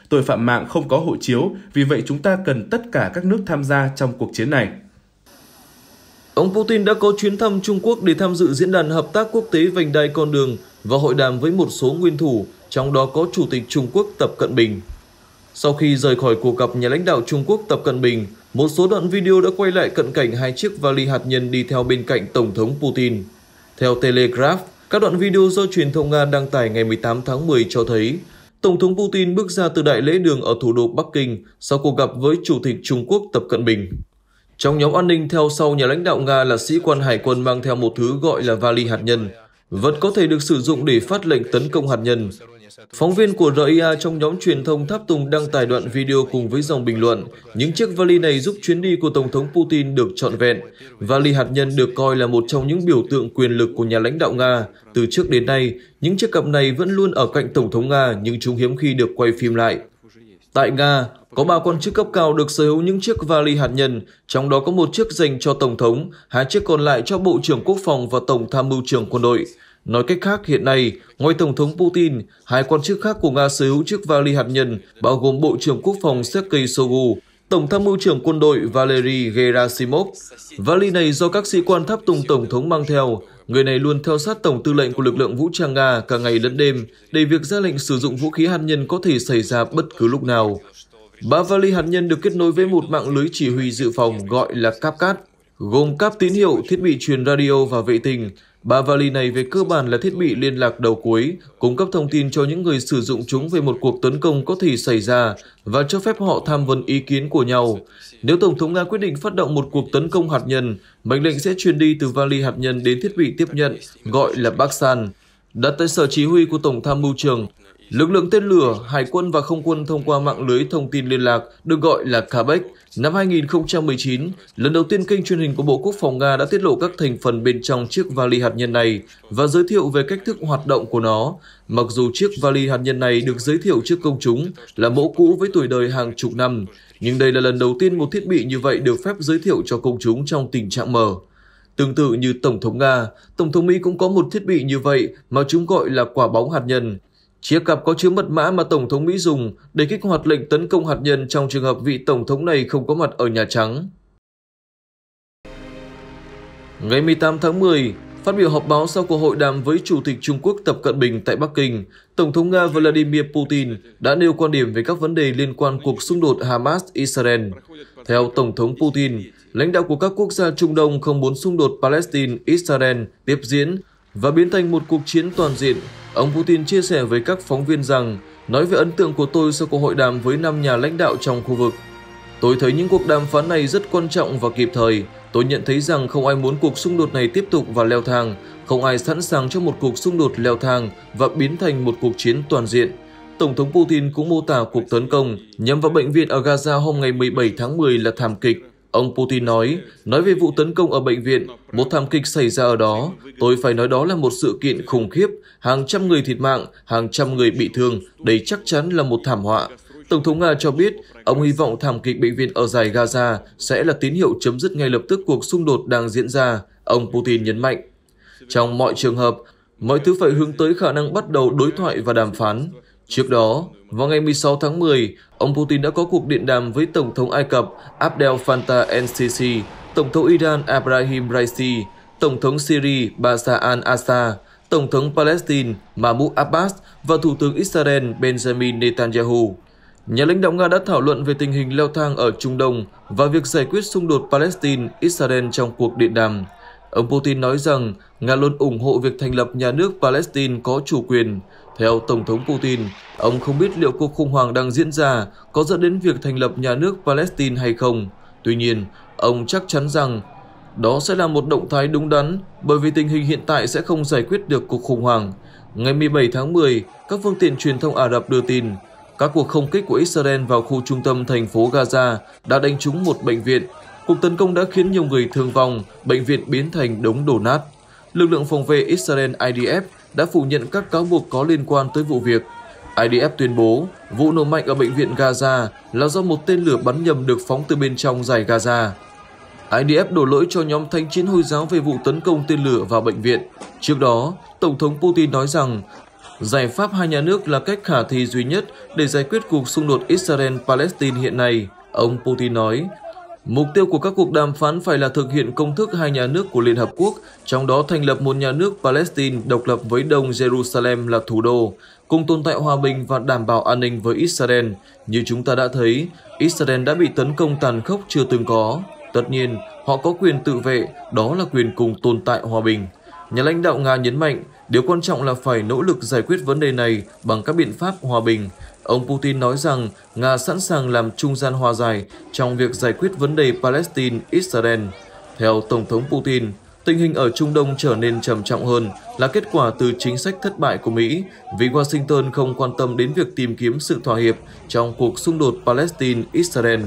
Tội phạm mạng không có hộ chiếu, vì vậy chúng ta cần tất cả các nước tham gia trong cuộc chiến này. Ông Putin đã có chuyến thăm Trung Quốc để tham dự diễn đàn hợp tác quốc tế vành đai con đường và hội đàm với một số nguyên thủ, trong đó có Chủ tịch Trung Quốc Tập Cận Bình. Sau khi rời khỏi cuộc gặp nhà lãnh đạo Trung Quốc Tập Cận Bình, một số đoạn video đã quay lại cận cảnh hai chiếc vali hạt nhân đi theo bên cạnh Tổng thống Putin. Theo Telegraph, các đoạn video do truyền thông Nga đăng tải ngày mười tám tháng mười cho thấy Tổng thống Putin bước ra từ đại lễ đường ở thủ đô Bắc Kinh sau cuộc gặp với Chủ tịch Trung Quốc Tập Cận Bình. Trong nhóm an ninh theo sau nhà lãnh đạo Nga là sĩ quan hải quân mang theo một thứ gọi là vali hạt nhân, vật có thể được sử dụng để phát lệnh tấn công hạt nhân. Phóng viên của rờ i a trong nhóm truyền thông Tháp Tùng đăng tải đoạn video cùng với dòng bình luận: những chiếc vali này giúp chuyến đi của Tổng thống Putin được trọn vẹn. Vali hạt nhân được coi là một trong những biểu tượng quyền lực của nhà lãnh đạo Nga. Từ trước đến nay, những chiếc cặp này vẫn luôn ở cạnh Tổng thống Nga, nhưng chúng hiếm khi được quay phim lại. Tại Nga, có ba quan chức cấp cao được sở hữu những chiếc vali hạt nhân, trong đó có một chiếc dành cho Tổng thống, hai chiếc còn lại cho Bộ trưởng Quốc phòng và Tổng tham mưu trưởng quân đội. Nói cách khác, hiện nay, ngoài Tổng thống Putin, hai quan chức khác của Nga sở hữu chiếc vali hạt nhân, bao gồm Bộ trưởng Quốc phòng Sergei Shoigu, Tổng tham mưu trưởng quân đội Valery Gerasimov. Vali này do các sĩ quan tháp tùng Tổng thống mang theo. Người này luôn theo sát Tổng tư lệnh của lực lượng vũ trang Nga cả ngày lẫn đêm, để việc ra lệnh sử dụng vũ khí hạt nhân có thể xảy ra bất cứ lúc nào. Ba vali hạt nhân được kết nối với một mạng lưới chỉ huy dự phòng gọi là cáp cát, gồm cáp tín hiệu, thiết bị truyền radio và vệ tinh. Ba vali này về cơ bản là thiết bị liên lạc đầu cuối, cung cấp thông tin cho những người sử dụng chúng về một cuộc tấn công có thể xảy ra và cho phép họ tham vấn ý kiến của nhau. Nếu Tổng thống Nga quyết định phát động một cuộc tấn công hạt nhân, mệnh lệnh sẽ truyền đi từ vali hạt nhân đến thiết bị tiếp nhận, gọi là Baksan, đặt tại sở chỉ huy của Tổng tham mưu trưởng. Lực lượng tên lửa, hải quân và không quân thông qua mạng lưới thông tin liên lạc được gọi là Kabek. Năm hai nghìn không trăm mười chín, lần đầu tiên kênh truyền hình của Bộ Quốc phòng Nga đã tiết lộ các thành phần bên trong chiếc vali hạt nhân này và giới thiệu về cách thức hoạt động của nó. Mặc dù chiếc vali hạt nhân này được giới thiệu trước công chúng là mẫu cũ với tuổi đời hàng chục năm, nhưng đây là lần đầu tiên một thiết bị như vậy được phép giới thiệu cho công chúng trong tình trạng mở. Tương tự như Tổng thống Nga, Tổng thống Mỹ cũng có một thiết bị như vậy mà chúng gọi là quả bóng hạt nhân. Chiếc cặp có chứa mật mã mà Tổng thống Mỹ dùng để kích hoạt lệnh tấn công hạt nhân trong trường hợp vị Tổng thống này không có mặt ở Nhà Trắng. Ngày mười tám tháng mười, phát biểu họp báo sau cuộc hội đàm với Chủ tịch Trung Quốc Tập Cận Bình tại Bắc Kinh, Tổng thống Nga Vladimir Putin đã nêu quan điểm về các vấn đề liên quan cuộc xung đột Hamas-Israel. Theo Tổng thống Putin, lãnh đạo của các quốc gia Trung Đông không muốn xung đột Palestine-Israel tiếp diễn và biến thành một cuộc chiến toàn diện. Ông Putin chia sẻ với các phóng viên rằng, nói về ấn tượng của tôi sau cuộc hội đàm với năm nhà lãnh đạo trong khu vực. Tôi thấy những cuộc đàm phán này rất quan trọng và kịp thời. Tôi nhận thấy rằng không ai muốn cuộc xung đột này tiếp tục và leo thang, không ai sẵn sàng cho một cuộc xung đột leo thang và biến thành một cuộc chiến toàn diện. Tổng thống Putin cũng mô tả cuộc tấn công nhằm vào bệnh viện ở Gaza hôm ngày mười bảy tháng mười là thảm kịch. Ông Putin nói, nói về vụ tấn công ở bệnh viện, một thảm kịch xảy ra ở đó. Tôi phải nói đó là một sự kiện khủng khiếp, hàng trăm người thiệt mạng, hàng trăm người bị thương, đây chắc chắn là một thảm họa. Tổng thống Nga cho biết, ông hy vọng thảm kịch bệnh viện ở dải Gaza sẽ là tín hiệu chấm dứt ngay lập tức cuộc xung đột đang diễn ra, ông Putin nhấn mạnh. Trong mọi trường hợp, mọi thứ phải hướng tới khả năng bắt đầu đối thoại và đàm phán. Trước đó, vào ngày mười sáu tháng mười, ông Putin đã có cuộc điện đàm với Tổng thống Ai Cập Abdel Fattah el-Sisi, Tổng thống Iran Ebrahim Raisi, Tổng thống Syria Bashar al-Assad, Tổng thống Palestine Mahmoud Abbas và Thủ tướng Israel Benjamin Netanyahu. Nhà lãnh đạo Nga đã thảo luận về tình hình leo thang ở Trung Đông và việc giải quyết xung đột Palestine-Israel trong cuộc điện đàm. Ông Putin nói rằng Nga luôn ủng hộ việc thành lập nhà nước Palestine có chủ quyền. Theo Tổng thống Putin, ông không biết liệu cuộc khủng hoảng đang diễn ra có dẫn đến việc thành lập nhà nước Palestine hay không. Tuy nhiên, ông chắc chắn rằng đó sẽ là một động thái đúng đắn bởi vì tình hình hiện tại sẽ không giải quyết được cuộc khủng hoảng. Ngày mười bảy tháng mười, các phương tiện truyền thông Ả Rập đưa tin các cuộc không kích của Israel vào khu trung tâm thành phố Gaza đã đánh trúng một bệnh viện. Cuộc tấn công đã khiến nhiều người thương vong, bệnh viện biến thành đống đổ nát. Lực lượng phòng vệ Israel I D F đã phủ nhận các cáo buộc có liên quan tới vụ việc. I D F tuyên bố vụ nổ mạnh ở bệnh viện Gaza là do một tên lửa bắn nhầm được phóng từ bên trong dải Gaza. I D F đổ lỗi cho nhóm Thánh chiến Hồi giáo về vụ tấn công tên lửa vào bệnh viện. Trước đó, Tổng thống Putin nói rằng Giải pháp hai nhà nước là cách khả thi duy nhất để giải quyết cuộc xung đột Israel-Palestine hiện nay, ông Putin nói. Mục tiêu của các cuộc đàm phán phải là thực hiện công thức hai nhà nước của Liên Hợp Quốc, trong đó thành lập một nhà nước Palestine độc lập với Đông Jerusalem là thủ đô, cùng tồn tại hòa bình và đảm bảo an ninh với Israel. Như chúng ta đã thấy, Israel đã bị tấn công tàn khốc chưa từng có. Tất nhiên, họ có quyền tự vệ, đó là quyền cùng tồn tại hòa bình. Nhà lãnh đạo Nga nhấn mạnh, điều quan trọng là phải nỗ lực giải quyết vấn đề này bằng các biện pháp hòa bình. Ông Putin nói rằng Nga sẵn sàng làm trung gian hòa giải trong việc giải quyết vấn đề Palestine-Israel. Theo Tổng thống Putin, tình hình ở Trung Đông trở nên trầm trọng hơn là kết quả từ chính sách thất bại của Mỹ vì Washington không quan tâm đến việc tìm kiếm sự thỏa hiệp trong cuộc xung đột Palestine-Israel.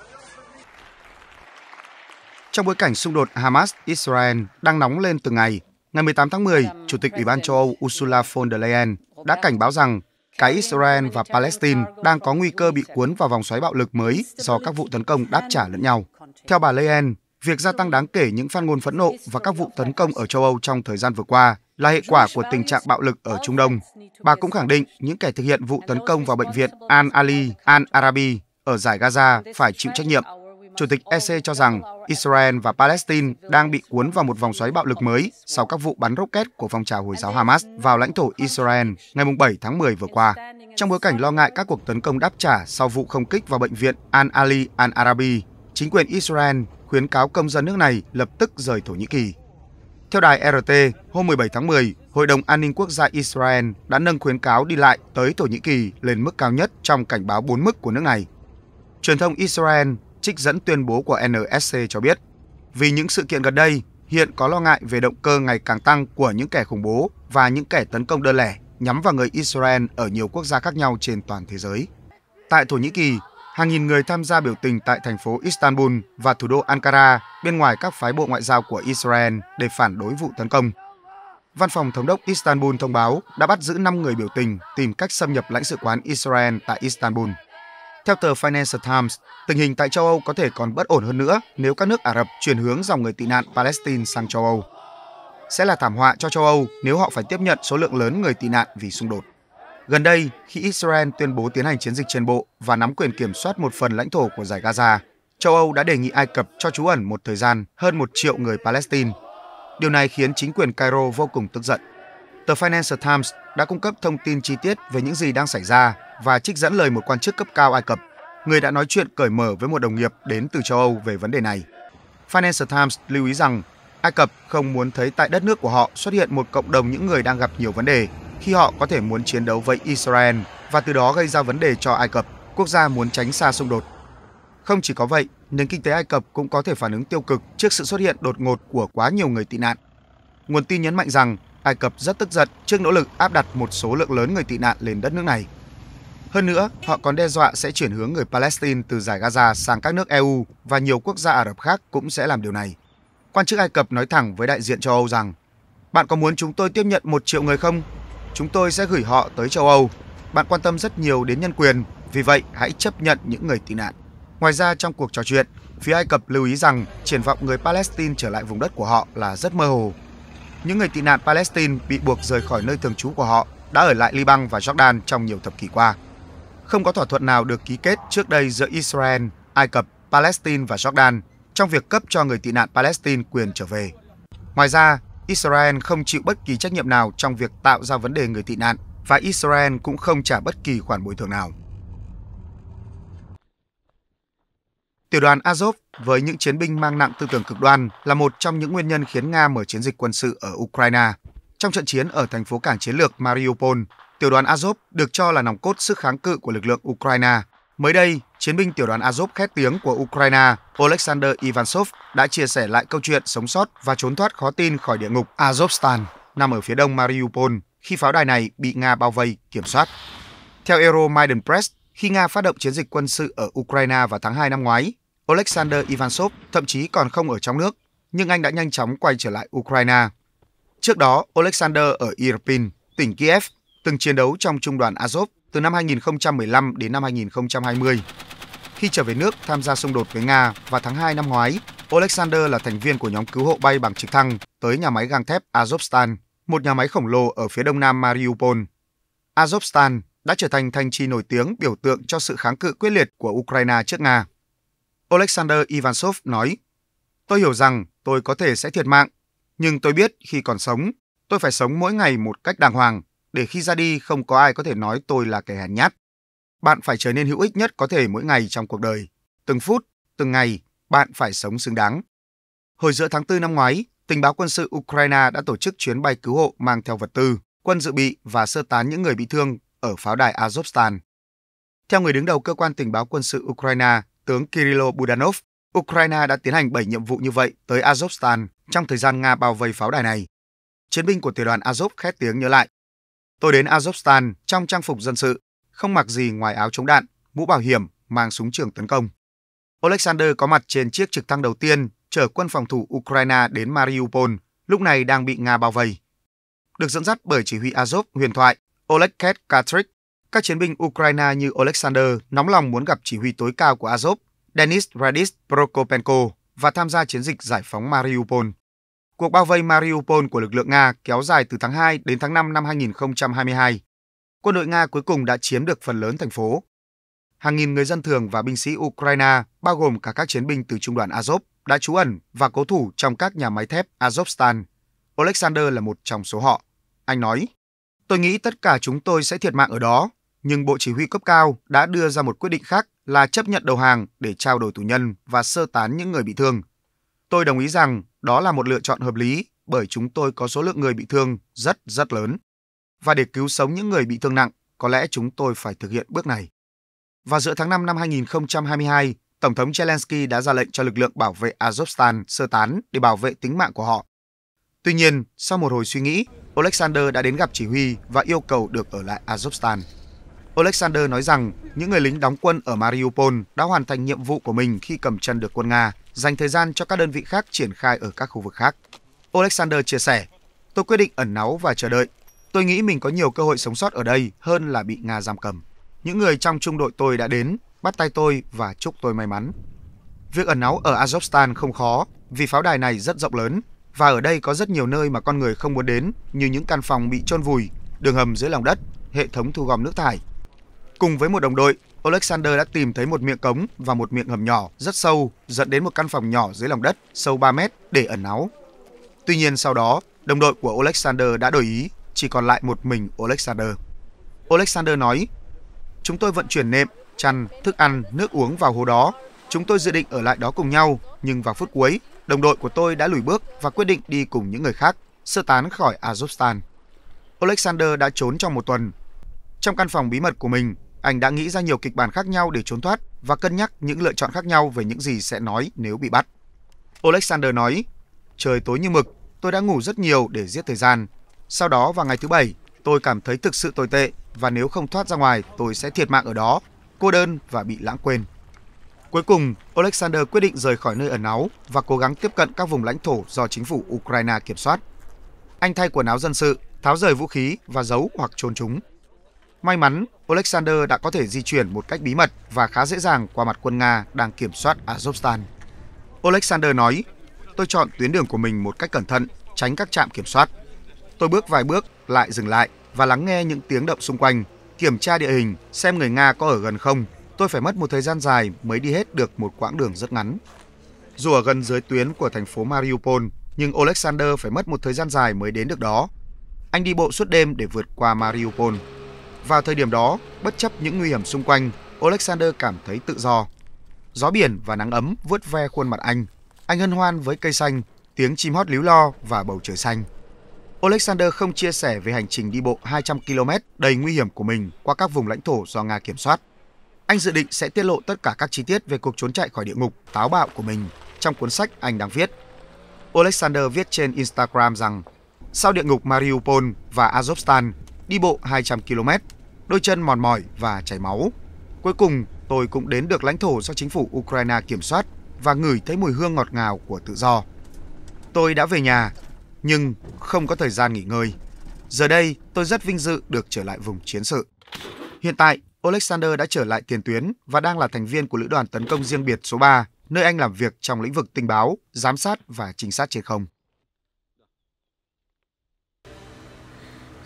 Trong bối cảnh xung đột Hamas-Israel đang nóng lên từng ngày, ngày mười tám tháng mười, Chủ tịch Ủy ban châu Âu Ursula von der Leyen đã cảnh báo rằng cả Israel và Palestine đang có nguy cơ bị cuốn vào vòng xoáy bạo lực mới do các vụ tấn công đáp trả lẫn nhau. Theo bà Leyen, việc gia tăng đáng kể những phát ngôn phẫn nộ và các vụ tấn công ở châu Âu trong thời gian vừa qua là hệ quả của tình trạng bạo lực ở Trung Đông. Bà cũng khẳng định những kẻ thực hiện vụ tấn công vào bệnh viện Al-Ali Al-Arabi ở dải Gaza phải chịu trách nhiệm. Chủ tịch e xê cho rằng Israel và Palestine đang bị cuốn vào một vòng xoáy bạo lực mới sau các vụ bắn rocket của phong trào Hồi giáo Hamas vào lãnh thổ Israel ngày bảy tháng mười vừa qua. Trong bối cảnh lo ngại các cuộc tấn công đáp trả sau vụ không kích vào bệnh viện Al-Ali Al-Arabi, chính quyền Israel khuyến cáo công dân nước này lập tức rời Thổ Nhĩ Kỳ. Theo đài rờ tê, hôm mười bảy tháng mười, Hội đồng An ninh Quốc gia Israel đã nâng khuyến cáo đi lại tới Thổ Nhĩ Kỳ lên mức cao nhất trong cảnh báo bốn mức của nước này. Truyền thông Israel trích dẫn tuyên bố của en ét xê cho biết, vì những sự kiện gần đây, hiện có lo ngại về động cơ ngày càng tăng của những kẻ khủng bố và những kẻ tấn công đơn lẻ nhắm vào người Israel ở nhiều quốc gia khác nhau trên toàn thế giới. Tại Thổ Nhĩ Kỳ, hàng nghìn người tham gia biểu tình tại thành phố Istanbul và thủ đô Ankara bên ngoài các phái bộ ngoại giao của Israel để phản đối vụ tấn công. Văn phòng Thống đốc Istanbul thông báo đã bắt giữ năm người biểu tình tìm cách xâm nhập lãnh sự quán Israel tại Istanbul. Theo tờ Financial Times, tình hình tại châu Âu có thể còn bất ổn hơn nữa nếu các nước Ả Rập chuyển hướng dòng người tị nạn Palestine sang châu Âu. Sẽ là thảm họa cho châu Âu nếu họ phải tiếp nhận số lượng lớn người tị nạn vì xung đột. Gần đây, khi Israel tuyên bố tiến hành chiến dịch trên bộ và nắm quyền kiểm soát một phần lãnh thổ của dải Gaza, châu Âu đã đề nghị Ai Cập cho trú ẩn một thời gian hơn một triệu người Palestine. Điều này khiến chính quyền Cairo vô cùng tức giận. Tờ Financial Times đã cung cấp thông tin chi tiết về những gì đang xảy ra và trích dẫn lời một quan chức cấp cao Ai Cập, người đã nói chuyện cởi mở với một đồng nghiệp đến từ châu Âu về vấn đề này. Financial Times lưu ý rằng Ai Cập không muốn thấy tại đất nước của họ xuất hiện một cộng đồng những người đang gặp nhiều vấn đề khi họ có thể muốn chiến đấu với Israel và từ đó gây ra vấn đề cho Ai Cập, quốc gia muốn tránh xa xung đột. Không chỉ có vậy, nền kinh tế Ai Cập cũng có thể phản ứng tiêu cực trước sự xuất hiện đột ngột của quá nhiều người tị nạn. Nguồn tin nhấn mạnh rằng Ai Cập rất tức giận trước nỗ lực áp đặt một số lượng lớn người tị nạn lên đất nước này. Hơn nữa, họ còn đe dọa sẽ chuyển hướng người Palestine từ dải Gaza sang các nước e u và nhiều quốc gia Ả Rập khác cũng sẽ làm điều này. Quan chức Ai Cập nói thẳng với đại diện châu Âu rằng, bạn có muốn chúng tôi tiếp nhận một triệu người không? Chúng tôi sẽ gửi họ tới châu Âu. Bạn quan tâm rất nhiều đến nhân quyền, vì vậy hãy chấp nhận những người tị nạn. Ngoài ra, trong cuộc trò chuyện, phía Ai Cập lưu ý rằng triển vọng người Palestine trở lại vùng đất của họ là rất mơ hồ. Những người tị nạn Palestine bị buộc rời khỏi nơi thường trú của họ đã ở lại Liban và Jordan trong nhiều thập kỷ qua. Không có thỏa thuận nào được ký kết trước đây giữa Israel, Ai Cập, Palestine và Jordan trong việc cấp cho người tị nạn Palestine quyền trở về. Ngoài ra, Israel không chịu bất kỳ trách nhiệm nào trong việc tạo ra vấn đề người tị nạn và Israel cũng không trả bất kỳ khoản bồi thường nào. Tiểu đoàn Azov với những chiến binh mang nặng tư tưởng cực đoan là một trong những nguyên nhân khiến Nga mở chiến dịch quân sự ở Ukraine. Trong trận chiến ở thành phố cảng chiến lược Mariupol, tiểu đoàn Azov được cho là nòng cốt sức kháng cự của lực lượng Ukraine. Mới đây, chiến binh tiểu đoàn Azov khét tiếng của Ukraine Oleksandr Ivansov đã chia sẻ lại câu chuyện sống sót và trốn thoát khó tin khỏi địa ngục Azovstan nằm ở phía đông Mariupol khi pháo đài này bị Nga bao vây kiểm soát. Theo Euromaidan Press, khi Nga phát động chiến dịch quân sự ở Ukraine vào tháng hai năm ngoái, Oleksandr Ivansov thậm chí còn không ở trong nước, nhưng anh đã nhanh chóng quay trở lại Ukraine. Trước đó, Oleksandr ở Irpin, tỉnh Kiev, từng chiến đấu trong trung đoàn Azov từ năm hai nghìn không trăm mười lăm đến năm hai nghìn không trăm hai mươi. Khi trở về nước tham gia xung đột với Nga vào tháng hai năm ngoái, Oleksandr là thành viên của nhóm cứu hộ bay bằng trực thăng tới nhà máy gang thép Azovstan, một nhà máy khổng lồ ở phía đông nam Mariupol. Azovstan đã trở thành thành trì nổi tiếng biểu tượng cho sự kháng cự quyết liệt của Ukraine trước Nga. Oleksandr Ivansov nói, tôi hiểu rằng tôi có thể sẽ thiệt mạng, nhưng tôi biết khi còn sống, tôi phải sống mỗi ngày một cách đàng hoàng, để khi ra đi không có ai có thể nói tôi là kẻ hèn nhát. Bạn phải trở nên hữu ích nhất có thể mỗi ngày trong cuộc đời. Từng phút, từng ngày, bạn phải sống xứng đáng. Hồi giữa tháng tư năm ngoái, tình báo quân sự Ukraine đã tổ chức chuyến bay cứu hộ mang theo vật tư, quân dự bị và sơ tán những người bị thương ở pháo đài Azovstan. Theo người đứng đầu cơ quan tình báo quân sự Ukraine, tướng Kirilo Budanov, Ukraine đã tiến hành bảy nhiệm vụ như vậy tới Azovstan trong thời gian Nga bao vây pháo đài này. Chiến binh của tiểu đoàn Azov khét tiếng nhớ lại. Tôi đến Azovstan trong trang phục dân sự, không mặc gì ngoài áo chống đạn, mũ bảo hiểm, mang súng trường tấn công. Oleksandr có mặt trên chiếc trực thăng đầu tiên chở quân phòng thủ Ukraine đến Mariupol, lúc này đang bị Nga bao vây. Được dẫn dắt bởi chỉ huy Azov huyền thoại Oleg Katrick, các chiến binh Ukraine như Oleksandr nóng lòng muốn gặp chỉ huy tối cao của Azov, Denis Radis Prokopenko, và tham gia chiến dịch giải phóng Mariupol. Cuộc bao vây Mariupol của lực lượng Nga kéo dài từ tháng hai đến tháng năm năm hai nghìn không trăm hai mươi hai. Quân đội Nga cuối cùng đã chiếm được phần lớn thành phố. Hàng nghìn người dân thường và binh sĩ Ukraine, bao gồm cả các chiến binh từ trung đoàn Azov, đã trú ẩn và cố thủ trong các nhà máy thép Azovstan. Oleksandr là một trong số họ. Anh nói, tôi nghĩ tất cả chúng tôi sẽ thiệt mạng ở đó, nhưng Bộ Chỉ huy cấp cao đã đưa ra một quyết định khác là chấp nhận đầu hàng để trao đổi tù nhân và sơ tán những người bị thương. Tôi đồng ý rằng đó là một lựa chọn hợp lý bởi chúng tôi có số lượng người bị thương rất rất lớn. Và để cứu sống những người bị thương nặng, có lẽ chúng tôi phải thực hiện bước này. Vào giữa tháng năm năm hai nghìn không trăm hai mươi hai, Tổng thống Zelensky đã ra lệnh cho lực lượng bảo vệ Azovstan sơ tán để bảo vệ tính mạng của họ. Tuy nhiên, sau một hồi suy nghĩ, Oleksandr đã đến gặp chỉ huy và yêu cầu được ở lại Azovstan. Oleksandr nói rằng những người lính đóng quân ở Mariupol đã hoàn thành nhiệm vụ của mình khi cầm chân được quân Nga, dành thời gian cho các đơn vị khác triển khai ở các khu vực khác. Oleksandr chia sẻ, tôi quyết định ẩn náu và chờ đợi. Tôi nghĩ mình có nhiều cơ hội sống sót ở đây hơn là bị Nga giam cầm. Những người trong trung đội tôi đã đến, bắt tay tôi và chúc tôi may mắn. Việc ẩn náu ở Azovstan không khó vì pháo đài này rất rộng lớn và ở đây có rất nhiều nơi mà con người không muốn đến như những căn phòng bị chôn vùi, đường hầm dưới lòng đất, hệ thống thu gom nước thải. Cùng với một đồng đội, Oleksandr đã tìm thấy một miệng cống và một miệng hầm nhỏ rất sâu dẫn đến một căn phòng nhỏ dưới lòng đất sâu ba mét để ẩn náu. Tuy nhiên sau đó, đồng đội của Oleksandr đã đổi ý, chỉ còn lại một mình Oleksandr. Oleksandr nói, chúng tôi vận chuyển nệm, chăn, thức ăn, nước uống vào hố đó. Chúng tôi dự định ở lại đó cùng nhau, nhưng vào phút cuối, đồng đội của tôi đã lùi bước và quyết định đi cùng những người khác, sơ tán khỏi Azovstan. Oleksandr đã trốn trong một tuần. Trong căn phòng bí mật của mình, anh đã nghĩ ra nhiều kịch bản khác nhau để trốn thoát và cân nhắc những lựa chọn khác nhau về những gì sẽ nói nếu bị bắt. Oleksandr nói, trời tối như mực, tôi đã ngủ rất nhiều để giết thời gian. Sau đó vào ngày thứ Bảy, tôi cảm thấy thực sự tồi tệ và nếu không thoát ra ngoài, tôi sẽ thiệt mạng ở đó, cô đơn và bị lãng quên. Cuối cùng, Oleksandr quyết định rời khỏi nơi ẩn náu và cố gắng tiếp cận các vùng lãnh thổ do chính phủ Ukraine kiểm soát. Anh thay quần áo dân sự, tháo rời vũ khí và giấu hoặc trốn chúng. May mắn, Oleksandr đã có thể di chuyển một cách bí mật và khá dễ dàng qua mặt quân Nga đang kiểm soát Azovstan. Oleksandr nói, tôi chọn tuyến đường của mình một cách cẩn thận, tránh các trạm kiểm soát. Tôi bước vài bước, lại dừng lại và lắng nghe những tiếng động xung quanh, kiểm tra địa hình, xem người Nga có ở gần không. Tôi phải mất một thời gian dài mới đi hết được một quãng đường rất ngắn. Dù ở gần dưới tuyến của thành phố Mariupol, nhưng Oleksandr phải mất một thời gian dài mới đến được đó. Anh đi bộ suốt đêm để vượt qua Mariupol. Vào thời điểm đó, bất chấp những nguy hiểm xung quanh, Oleksandr cảm thấy tự do. Gió biển và nắng ấm vuốt ve khuôn mặt anh. Anh hân hoan với cây xanh, tiếng chim hót líu lo và bầu trời xanh. Oleksandr không chia sẻ về hành trình đi bộ hai trăm ki lô mét đầy nguy hiểm của mình qua các vùng lãnh thổ do Nga kiểm soát. Anh dự định sẽ tiết lộ tất cả các chi tiết về cuộc trốn chạy khỏi địa ngục táo bạo của mình trong cuốn sách anh đang viết. Oleksandr viết trên Instagram rằng, sau địa ngục Mariupol và Azovstan, đi bộ hai trăm ki lô mét, đôi chân mòn mỏi và chảy máu. Cuối cùng, tôi cũng đến được lãnh thổ do chính phủ Ukraine kiểm soát và ngửi thấy mùi hương ngọt ngào của tự do. Tôi đã về nhà, nhưng không có thời gian nghỉ ngơi. Giờ đây, tôi rất vinh dự được trở lại vùng chiến sự. Hiện tại, Oleksandr đã trở lại tiền tuyến và đang là thành viên của Lữ đoàn tấn công riêng biệt số ba, nơi anh làm việc trong lĩnh vực tình báo, giám sát và trinh sát trên không.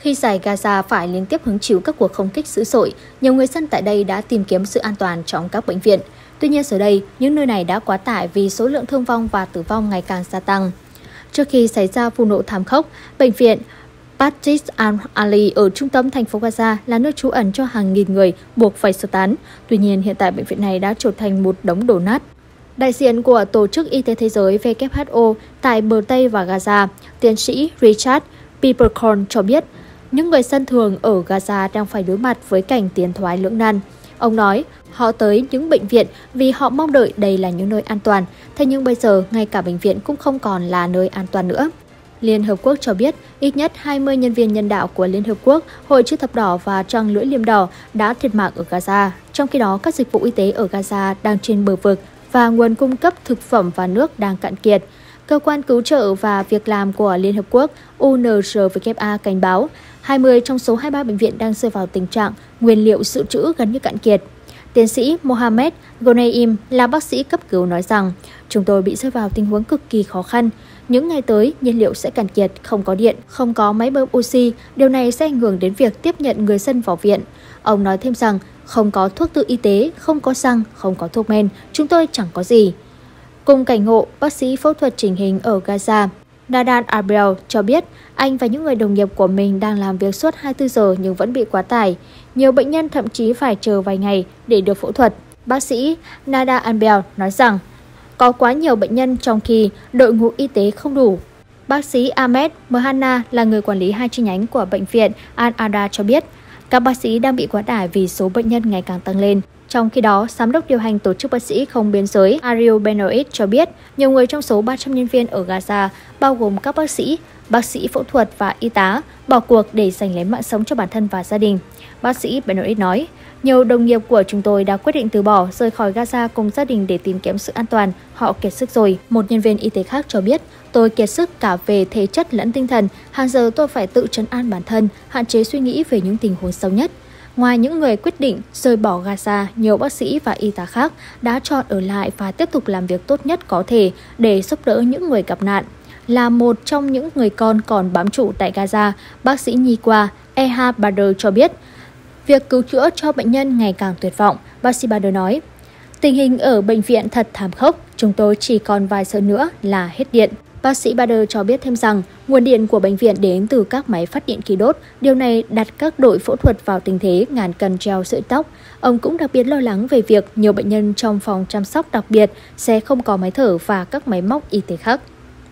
Khi giải Gaza phải liên tiếp hứng chịu các cuộc không kích dữ dội, nhiều người dân tại đây đã tìm kiếm sự an toàn trong các bệnh viện. Tuy nhiên giờ đây, những nơi này đã quá tải vì số lượng thương vong và tử vong ngày càng gia tăng. Trước khi xảy ra vụ nổ thảm khốc, bệnh viện Batis al-Ali ở trung tâm thành phố Gaza là nơi trú ẩn cho hàng nghìn người buộc phải sơ tán. Tuy nhiên, hiện tại bệnh viện này đã trở thành một đống đổ nát. Đại diện của Tổ chức Y tế Thế giới W H O tại bờ Tây và Gaza, tiến sĩ Richard Peppercorn cho biết, những người dân thường ở Gaza đang phải đối mặt với cảnh tiến thoái lưỡng nan. Ông nói, họ tới những bệnh viện vì họ mong đợi đây là những nơi an toàn, thế nhưng bây giờ ngay cả bệnh viện cũng không còn là nơi an toàn nữa. Liên Hợp Quốc cho biết ít nhất hai mươi nhân viên nhân đạo của Liên Hợp Quốc, Hội Chữ Thập Đỏ và Trăng Lưỡi Liềm Đỏ đã thiệt mạng ở Gaza. Trong khi đó, các dịch vụ y tế ở Gaza đang trên bờ vực và nguồn cung cấp thực phẩm và nước đang cạn kiệt. Cơ quan Cứu trợ và Việc làm của Liên Hợp Quốc U N R W A cảnh báo hai mươi trong số hai mươi ba bệnh viện đang rơi vào tình trạng nguyên liệu dự trữ gần như cạn kiệt. Tiến sĩ Mohamed Goneim là bác sĩ cấp cứu nói rằng, chúng tôi bị rơi vào tình huống cực kỳ khó khăn. Những ngày tới, nhiên liệu sẽ cạn kiệt, không có điện, không có máy bơm oxy. Điều này sẽ ảnh hưởng đến việc tiếp nhận người dân vào viện. Ông nói thêm rằng, không có thuốc tự y tế, không có xăng, không có thuốc men, chúng tôi chẳng có gì. Cùng cảnh ngộ, bác sĩ phẫu thuật chỉnh hình ở Gaza, Nadan Arbel cho biết anh và những người đồng nghiệp của mình đang làm việc suốt hai mươi tư giờ nhưng vẫn bị quá tải. Nhiều bệnh nhân thậm chí phải chờ vài ngày để được phẫu thuật. Bác sĩ Nadan Arbel nói rằng có quá nhiều bệnh nhân trong khi đội ngũ y tế không đủ. Bác sĩ Ahmed Mohanna là người quản lý hai chi nhánh của bệnh viện Al-Ada cho biết các bác sĩ đang bị quá tải vì số bệnh nhân ngày càng tăng lên. Trong khi đó, Giám đốc điều hành Tổ chức Bác sĩ Không Biên giới Ariel Benoit cho biết nhiều người trong số ba trăm nhân viên ở Gaza, bao gồm các bác sĩ, bác sĩ phẫu thuật và y tá, bỏ cuộc để giành lấy mạng sống cho bản thân và gia đình. Bác sĩ Benoit nói, nhiều đồng nghiệp của chúng tôi đã quyết định từ bỏ rời khỏi Gaza cùng gia đình để tìm kiếm sự an toàn. Họ kiệt sức rồi. Một nhân viên y tế khác cho biết, tôi kiệt sức cả về thể chất lẫn tinh thần. Hàng giờ tôi phải tự trấn an bản thân, hạn chế suy nghĩ về những tình huống xấu nhất. Ngoài những người quyết định rời bỏ Gaza, nhiều bác sĩ và y tá khác đã chọn ở lại và tiếp tục làm việc tốt nhất có thể để giúp đỡ những người gặp nạn. Là một trong những người con còn bám trụ tại Gaza, bác sĩ nhi khoa Ehab Bader cho biết, việc cứu chữa cho bệnh nhân ngày càng tuyệt vọng. Bác sĩ Bader nói, tình hình ở bệnh viện thật thảm khốc, chúng tôi chỉ còn vài giờ nữa là hết điện. Bác sĩ Bader cho biết thêm rằng nguồn điện của bệnh viện đến từ các máy phát điện khí đốt. Điều này đặt các đội phẫu thuật vào tình thế ngàn cân treo sợi tóc. Ông cũng đặc biệt lo lắng về việc nhiều bệnh nhân trong phòng chăm sóc đặc biệt sẽ không có máy thở và các máy móc y tế khác.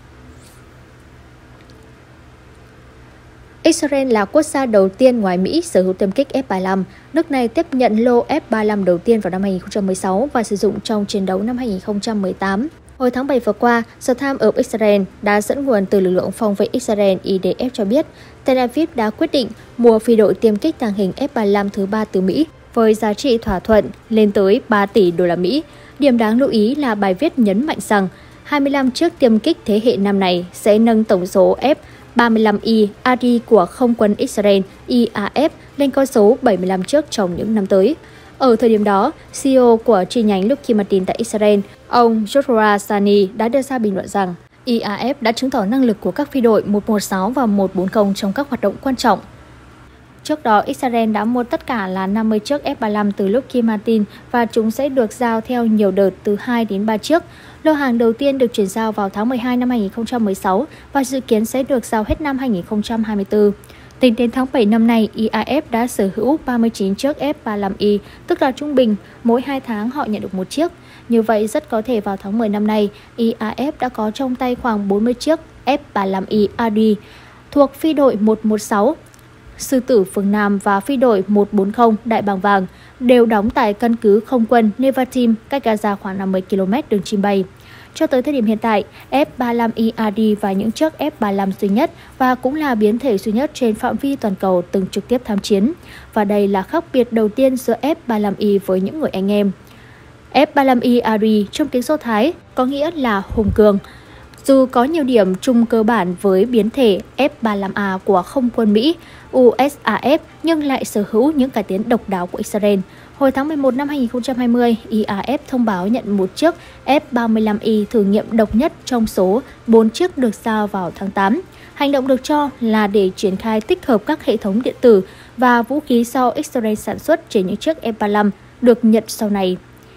Israel là quốc gia đầu tiên ngoài Mỹ sở hữu tiêm kích F ba mươi lăm. Nước này tiếp nhận lô F ba mươi lăm đầu tiên vào năm hai nghìn không trăm mười sáu và sử dụng trong chiến đấu năm hai nghìn không trăm mười tám. Hồi tháng bảy vừa qua, The Times of Israel đã dẫn nguồn từ lực lượng phòng vệ Israel I D F cho biết Tel Aviv đã quyết định mua phi đội tiêm kích tàng hình F ba mươi lăm thứ ba từ Mỹ với giá trị thỏa thuận lên tới ba tỷ đô la Mỹ. Điểm đáng lưu ý là bài viết nhấn mạnh rằng hai mươi lăm chiếc tiêm kích thế hệ năm này sẽ nâng tổng số F ba mươi lăm I A D của Không quân Israel I A F lên con số bảy mươi lăm chiếc trong những năm tới. Ở thời điểm đó, C E O của chi nhánh Lockheed Martin tại Israel, ông Joshua Sani đã đưa ra bình luận rằng I A F đã chứng tỏ năng lực của các phi đội một một sáu và một bốn không trong các hoạt động quan trọng. Trước đó, Israel đã mua tất cả là năm mươi chiếc F ba mươi lăm từ Lockheed Martin và chúng sẽ được giao theo nhiều đợt từ hai đến ba chiếc. Lô hàng đầu tiên được chuyển giao vào tháng mười hai năm hai nghìn không trăm mười sáu và dự kiến sẽ được giao hết năm hai nghìn không trăm hai mươi tư. Tính đến tháng bảy năm nay, I A F đã sở hữu ba mươi chín chiếc F ba mươi lăm I, tức là trung bình, mỗi hai tháng họ nhận được một chiếc. Như vậy, rất có thể vào tháng mười năm nay, I A F đã có trong tay khoảng bốn mươi chiếc F ba mươi lăm I A D thuộc phi đội một một sáu, Sư tử phương Nam và phi đội một bốn không Đại bàng vàng, đều đóng tại căn cứ không quân Nevatim, cách Gaza khoảng năm mươi ki lô mét đường chim bay. Cho tới thời điểm hiện tại, F ba mươi lăm I A D và những chiếc F ba mươi lăm duy nhất và cũng là biến thể duy nhất trên phạm vi toàn cầu từng trực tiếp tham chiến. Và đây là khác biệt đầu tiên giữa F ba mươi lăm I với những người anh em. F ba mươi lăm I A D trong tiếng Do Thái có nghĩa là hùng cường. Dù có nhiều điểm chung cơ bản với biến thể F ba mươi lăm A của không quân Mỹ, U S A F, nhưng lại sở hữu những cải tiến độc đáo của Israel. Hồi tháng mười một năm hai nghìn không trăm hai mươi, I A F thông báo nhận một chiếc F ba mươi lăm I thử nghiệm độc nhất trong số bốn chiếc được giao vào tháng tám. Hành động được cho là để triển khai tích hợp các hệ thống điện tử và vũ khí do Israel sản xuất trên những chiếc F ba mươi lăm được nhận sau này.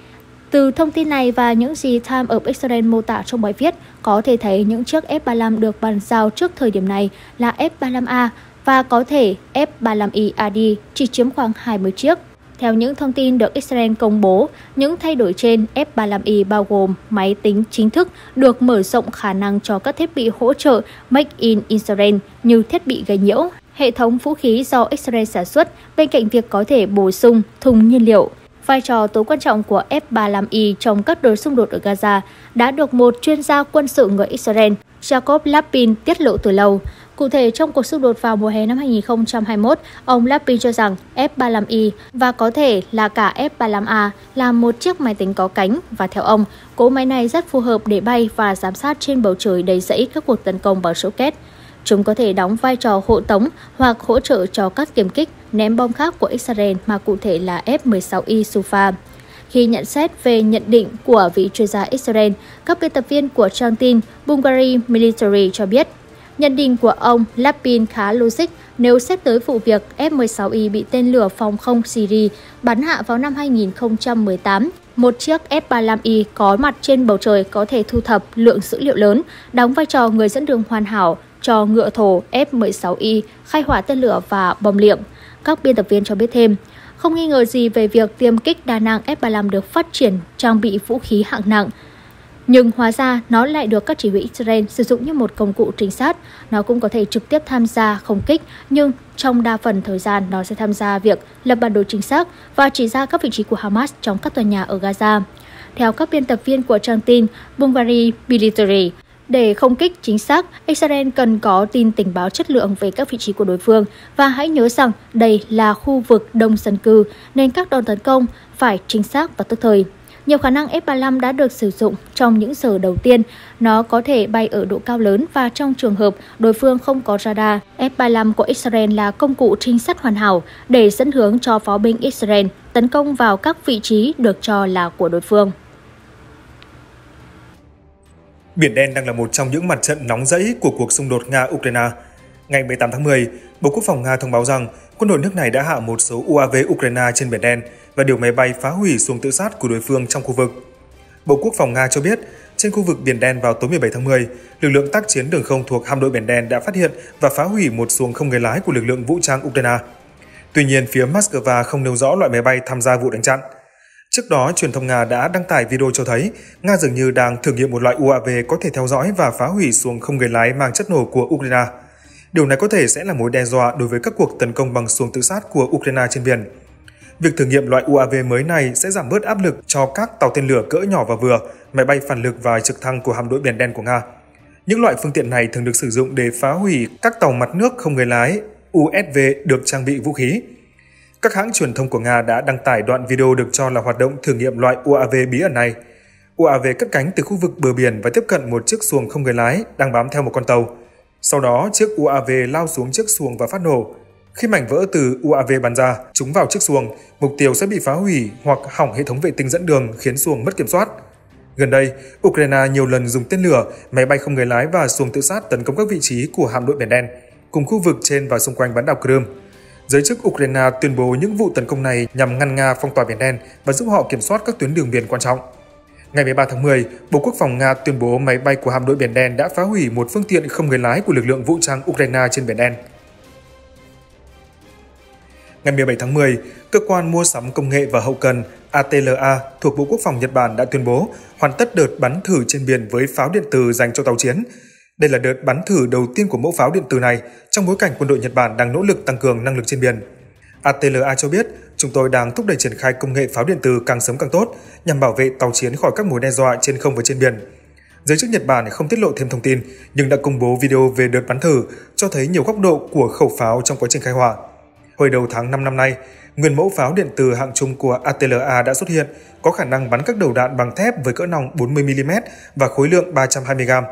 Từ thông tin này và những gì Times of Israel mô tả trong bài viết, có thể thấy những chiếc F ba mươi lăm được bàn giao trước thời điểm này là F ba mươi lăm A và có thể F ba mươi lăm I A D chỉ chiếm khoảng hai mươi chiếc. Theo những thông tin được Israel công bố, những thay đổi trên F ba mươi lăm I bao gồm máy tính chính thức được mở rộng khả năng cho các thiết bị hỗ trợ Make in Israel như thiết bị gây nhiễu, hệ thống vũ khí do Israel sản xuất bên cạnh việc có thể bổ sung thùng nhiên liệu. Vai trò tối quan trọng của F ba mươi lăm I trong các đợt xung đột ở Gaza đã được một chuyên gia quân sự người Israel, Jacob Lapin, tiết lộ từ lâu. Cụ thể, trong cuộc xung đột vào mùa hè năm hai nghìn không trăm hai mươi mốt, ông Lapin cho rằng F ba mươi lăm I và có thể là cả F ba mươi lăm A là một chiếc máy tính có cánh và theo ông, cỗ máy này rất phù hợp để bay và giám sát trên bầu trời đầy rẫy các cuộc tấn công bằng rocket. Chúng có thể đóng vai trò hộ tống hoặc hỗ trợ cho các tiêm kích, ném bom khác của Israel mà cụ thể là F mười sáu I Sufa. Khi nhận xét về nhận định của vị chuyên gia Israel, các biên tập viên của trang tin Bulgari Military cho biết, nhận định của ông Lapin khá logic nếu xét tới vụ việc F mười sáu I bị tên lửa phòng không Syria bắn hạ vào năm hai nghìn không trăm mười tám. Một chiếc F ba mươi lăm I có mặt trên bầu trời có thể thu thập lượng dữ liệu lớn, đóng vai trò người dẫn đường hoàn hảo cho ngựa thổ F mười sáu I khai hỏa tên lửa và bom liệng. Các biên tập viên cho biết thêm, không nghi ngờ gì về việc tiêm kích đa năng F ba mươi lăm được phát triển trang bị vũ khí hạng nặng. Nhưng hóa ra nó lại được các chỉ huy Israel sử dụng như một công cụ trinh sát. Nó cũng có thể trực tiếp tham gia không kích, nhưng trong đa phần thời gian nó sẽ tham gia việc lập bản đồ chính xác và chỉ ra các vị trí của Hamas trong các tòa nhà ở Gaza. Theo các biên tập viên của trang tin Bulgari Military, để không kích chính xác, Israel cần có tin tình báo chất lượng về các vị trí của đối phương và hãy nhớ rằng đây là khu vực đông dân cư nên các đòn tấn công phải chính xác và tức thời. Nhiều khả năng F ba mươi lăm đã được sử dụng trong những giờ đầu tiên. Nó có thể bay ở độ cao lớn và trong trường hợp đối phương không có radar, F ba mươi lăm của Israel là công cụ trinh sát hoàn hảo để dẫn hướng cho pháo binh Israel tấn công vào các vị trí được cho là của đối phương. Biển Đen đang là một trong những mặt trận nóng rẫy của cuộc xung đột Nga-Ukraine. Ngày mười tám tháng mười, Bộ Quốc phòng Nga thông báo rằng quân đội nước này đã hạ một số U A V Ukraine trên Biển Đen và điều máy bay phá hủy xuồng tự sát của đối phương trong khu vực. Bộ Quốc phòng Nga cho biết, trên khu vực Biển Đen vào tối mười bảy tháng mười, lực lượng tác chiến đường không thuộc hạm đội Biển Đen đã phát hiện và phá hủy một xuồng không người lái của lực lượng vũ trang Ukraine. Tuy nhiên, phía Moscow không nêu rõ loại máy bay tham gia vụ đánh chặn. Trước đó, truyền thông Nga đã đăng tải video cho thấy Nga dường như đang thử nghiệm một loại U A V có thể theo dõi và phá hủy xuồng không người lái mang chất nổ của Ukraine. Điều này có thể sẽ là mối đe dọa đối với các cuộc tấn công bằng xuồng tự sát của Ukraine trên biển. Việc thử nghiệm loại U A V mới này sẽ giảm bớt áp lực cho các tàu tên lửa cỡ nhỏ và vừa, máy bay phản lực và trực thăng của hạm đội Biển Đen của Nga. Những loại phương tiện này thường được sử dụng để phá hủy các tàu mặt nước không người lái U S V được trang bị vũ khí. Các hãng truyền thông của Nga đã đăng tải đoạn video được cho là hoạt động thử nghiệm loại U A V bí ẩn này. U A V cất cánh từ khu vực bờ biển và tiếp cận một chiếc xuồng không người lái đang bám theo một con tàu. Sau đó, chiếc U A V lao xuống chiếc xuồng và phát nổ. Khi mảnh vỡ từ U A V bắn ra, trúng vào chiếc xuồng, mục tiêu sẽ bị phá hủy hoặc hỏng hệ thống vệ tinh dẫn đường khiến xuồng mất kiểm soát. Gần đây, Ukraine nhiều lần dùng tên lửa, máy bay không người lái và xuồng tự sát tấn công các vị trí của hạm đội Biển Đen, cùng khu vực trên và xung quanh bán đảo Crimea. Giới chức Ukraine tuyên bố những vụ tấn công này nhằm ngăn Nga phong tỏa Biển Đen và giúp họ kiểm soát các tuyến đường biển quan trọng. Ngày mười ba tháng mười, Bộ Quốc phòng Nga tuyên bố máy bay của hạm đội Biển Đen đã phá hủy một phương tiện không người lái của lực lượng vũ trang Ukraine trên Biển Đen. Ngày mười bảy tháng mười, Cơ quan Mua sắm Công nghệ và Hậu cần A T L A thuộc Bộ Quốc phòng Nhật Bản đã tuyên bố hoàn tất đợt bắn thử trên biển với pháo điện tử dành cho tàu chiến. Đây là đợt bắn thử đầu tiên của mẫu pháo điện tử này trong bối cảnh quân đội Nhật Bản đang nỗ lực tăng cường năng lực trên biển. A T L A cho biết, chúng tôi đang thúc đẩy triển khai công nghệ pháo điện tử càng sớm càng tốt nhằm bảo vệ tàu chiến khỏi các mối đe dọa trên không và trên biển. Giới chức Nhật Bản không tiết lộ thêm thông tin nhưng đã công bố video về đợt bắn thử cho thấy nhiều góc độ của khẩu pháo trong quá trình khai hỏa. Hồi đầu tháng năm năm nay, nguyên mẫu pháo điện tử hạng trung của A T L A đã xuất hiện, có khả năng bắn các đầu đạn bằng thép với cỡ nòng bốn mươi mi li mét và khối lượng ba trăm hai mươi gam.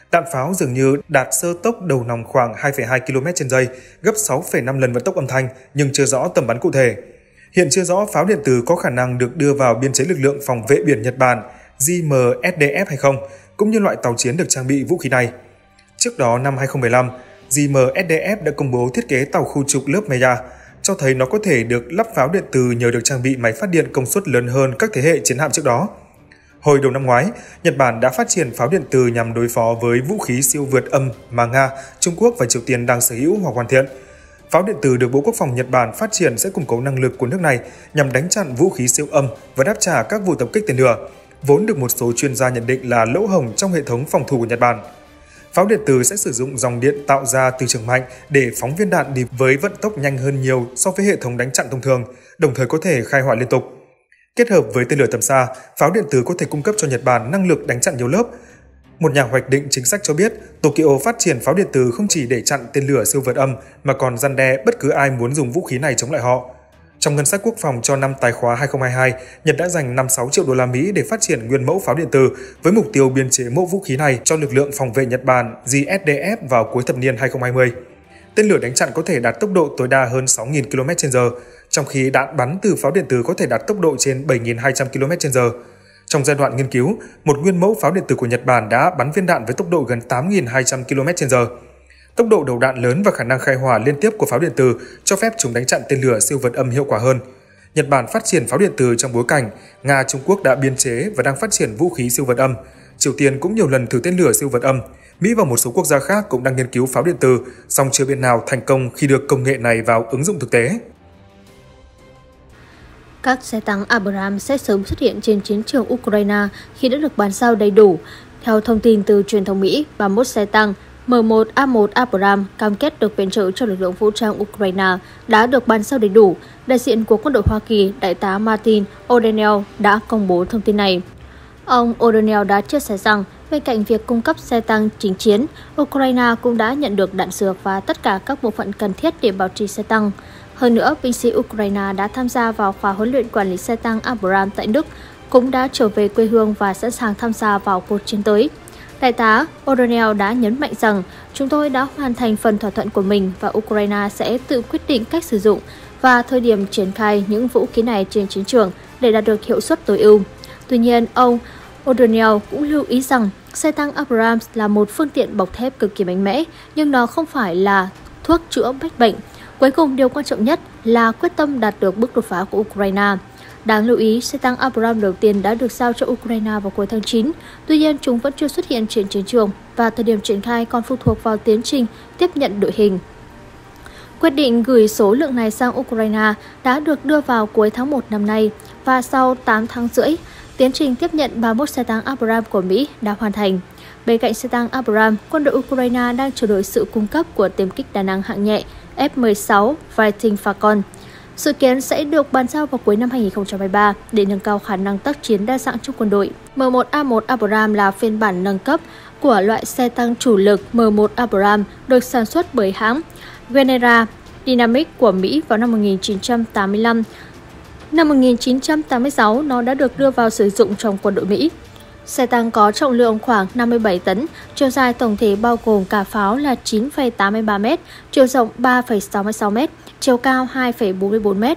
Đạn pháo dường như đạt sơ tốc đầu nòng khoảng hai phẩy hai ki lô mét trên giây, gấp sáu phẩy năm lần vận tốc âm thanh, nhưng chưa rõ tầm bắn cụ thể. Hiện chưa rõ pháo điện tử có khả năng được đưa vào biên chế lực lượng phòng vệ biển Nhật Bản J M S D F hay không, cũng như loại tàu chiến được trang bị vũ khí này. Trước đó năm hai không một năm, J M S D F đã công bố thiết kế tàu khu trục lớp Meija, cho thấy nó có thể được lắp pháo điện tử nhờ được trang bị máy phát điện công suất lớn hơn các thế hệ chiến hạm trước đó. Hồi đầu năm ngoái, Nhật Bản đã phát triển pháo điện tử nhằm đối phó với vũ khí siêu vượt âm mà Nga, Trung Quốc và Triều Tiên đang sở hữu hoặc hoàn thiện. Pháo điện tử được Bộ Quốc phòng Nhật Bản phát triển sẽ củng cố năng lực của nước này nhằm đánh chặn vũ khí siêu âm và đáp trả các vụ tập kích tên lửa, vốn được một số chuyên gia nhận định là lỗ hổng trong hệ thống phòng thủ của Nhật Bản. Pháo điện tử sẽ sử dụng dòng điện tạo ra từ trường mạnh để phóng viên đạn đi với vận tốc nhanh hơn nhiều so với hệ thống đánh chặn thông thường, đồng thời có thể khai hỏa liên tục. Kết hợp với tên lửa tầm xa, pháo điện tử có thể cung cấp cho Nhật Bản năng lực đánh chặn nhiều lớp. Một nhà hoạch định chính sách cho biết, Tokyo phát triển pháo điện tử không chỉ để chặn tên lửa siêu vượt âm mà còn răn đe bất cứ ai muốn dùng vũ khí này chống lại họ. Trong ngân sách quốc phòng cho năm tài khóa hai không hai hai, Nhật đã dành năm mươi sáu triệu đô la Mỹ để phát triển nguyên mẫu pháo điện tử với mục tiêu biên chế mẫu vũ khí này cho lực lượng phòng vệ Nhật Bản J S D F vào cuối thập niên hai không hai không. Tên lửa đánh chặn có thể đạt tốc độ tối đa hơn sáu nghìn ki lô mét trên giờ, trong khi đạn bắn từ pháo điện tử có thể đạt tốc độ trên bảy nghìn hai trăm ki lô mét trên giờ. Trong giai đoạn nghiên cứu, một nguyên mẫu pháo điện tử của Nhật Bản đã bắn viên đạn với tốc độ gần tám nghìn hai trăm ki lô mét trên giờ. Tốc độ đầu đạn lớn và khả năng khai hỏa liên tiếp của pháo điện tử cho phép chúng đánh chặn tên lửa siêu vượt âm hiệu quả hơn. Nhật Bản phát triển pháo điện tử trong bối cảnh Nga, Trung Quốc đã biên chế và đang phát triển vũ khí siêu vượt âm. Triều Tiên cũng nhiều lần thử tên lửa siêu vượt âm. Mỹ và một số quốc gia khác cũng đang nghiên cứu pháo điện tử, song chưa bên nào thành công khi đưa công nghệ này vào ứng dụng thực tế. Các xe tăng Abrams sẽ sớm xuất hiện trên chiến trường Ukraine khi đã được bàn giao đầy đủ. Theo thông tin từ truyền thông Mỹ, ba mươi mốt xe tăng M một A một Abrams cam kết được viện trợ cho lực lượng vũ trang Ukraine đã được bàn giao đầy đủ. Đại diện của quân đội Hoa Kỳ, Đại tá Martin O'Donnell đã công bố thông tin này. Ông O'Donnell đã chia sẻ rằng, bên cạnh việc cung cấp xe tăng chính chiến, Ukraine cũng đã nhận được đạn dược và tất cả các bộ phận cần thiết để bảo trì xe tăng. Hơn nữa, binh sĩ Ukraine đã tham gia vào khóa huấn luyện quản lý xe tăng Abrams tại Đức, cũng đã trở về quê hương và sẵn sàng tham gia vào cuộc chiến tới. Đại tá O'Donnell đã nhấn mạnh rằng, chúng tôi đã hoàn thành phần thỏa thuận của mình và Ukraine sẽ tự quyết định cách sử dụng và thời điểm triển khai những vũ khí này trên chiến trường để đạt được hiệu suất tối ưu. Tuy nhiên, ông O'Donnell cũng lưu ý rằng xe tăng Abrams là một phương tiện bọc thép cực kỳ mạnh mẽ, nhưng nó không phải là thuốc chữa bách bệnh. Cuối cùng, điều quan trọng nhất là quyết tâm đạt được bước đột phá của Ukraine. Đáng lưu ý, xe tăng Abrams đầu tiên đã được giao cho Ukraine vào cuối tháng chín. Tuy nhiên, chúng vẫn chưa xuất hiện trên chiến trường và thời điểm triển khai còn phụ thuộc vào tiến trình tiếp nhận đội hình. Quyết định gửi số lượng này sang Ukraine đã được đưa vào cuối tháng một năm nay và sau tám tháng rưỡi, tiến trình tiếp nhận ba mươi mốt xe tăng Abrams của Mỹ đã hoàn thành. Bên cạnh xe tăng Abrams, quân đội Ukraine đang chờ đợi sự cung cấp của tiêm kích đa năng hạng nhẹ F mười sáu Fighting Falcon. Dự kiến sẽ được bàn giao vào cuối năm hai không hai ba để nâng cao khả năng tác chiến đa dạng trong quân đội. M một A một Abrams là phiên bản nâng cấp của loại xe tăng chủ lực M một Abrams được sản xuất bởi hãng General Dynamics của Mỹ vào năm một nghìn chín trăm tám mươi lăm. Năm một nghìn chín trăm tám mươi sáu, nó đã được đưa vào sử dụng trong quân đội Mỹ. Xe tăng có trọng lượng khoảng năm mươi bảy tấn, chiều dài tổng thể bao gồm cả pháo là chín phẩy tám mươi ba mét, chiều rộng ba phẩy sáu mươi sáu mét, chiều cao hai phẩy bốn mươi bốn mét.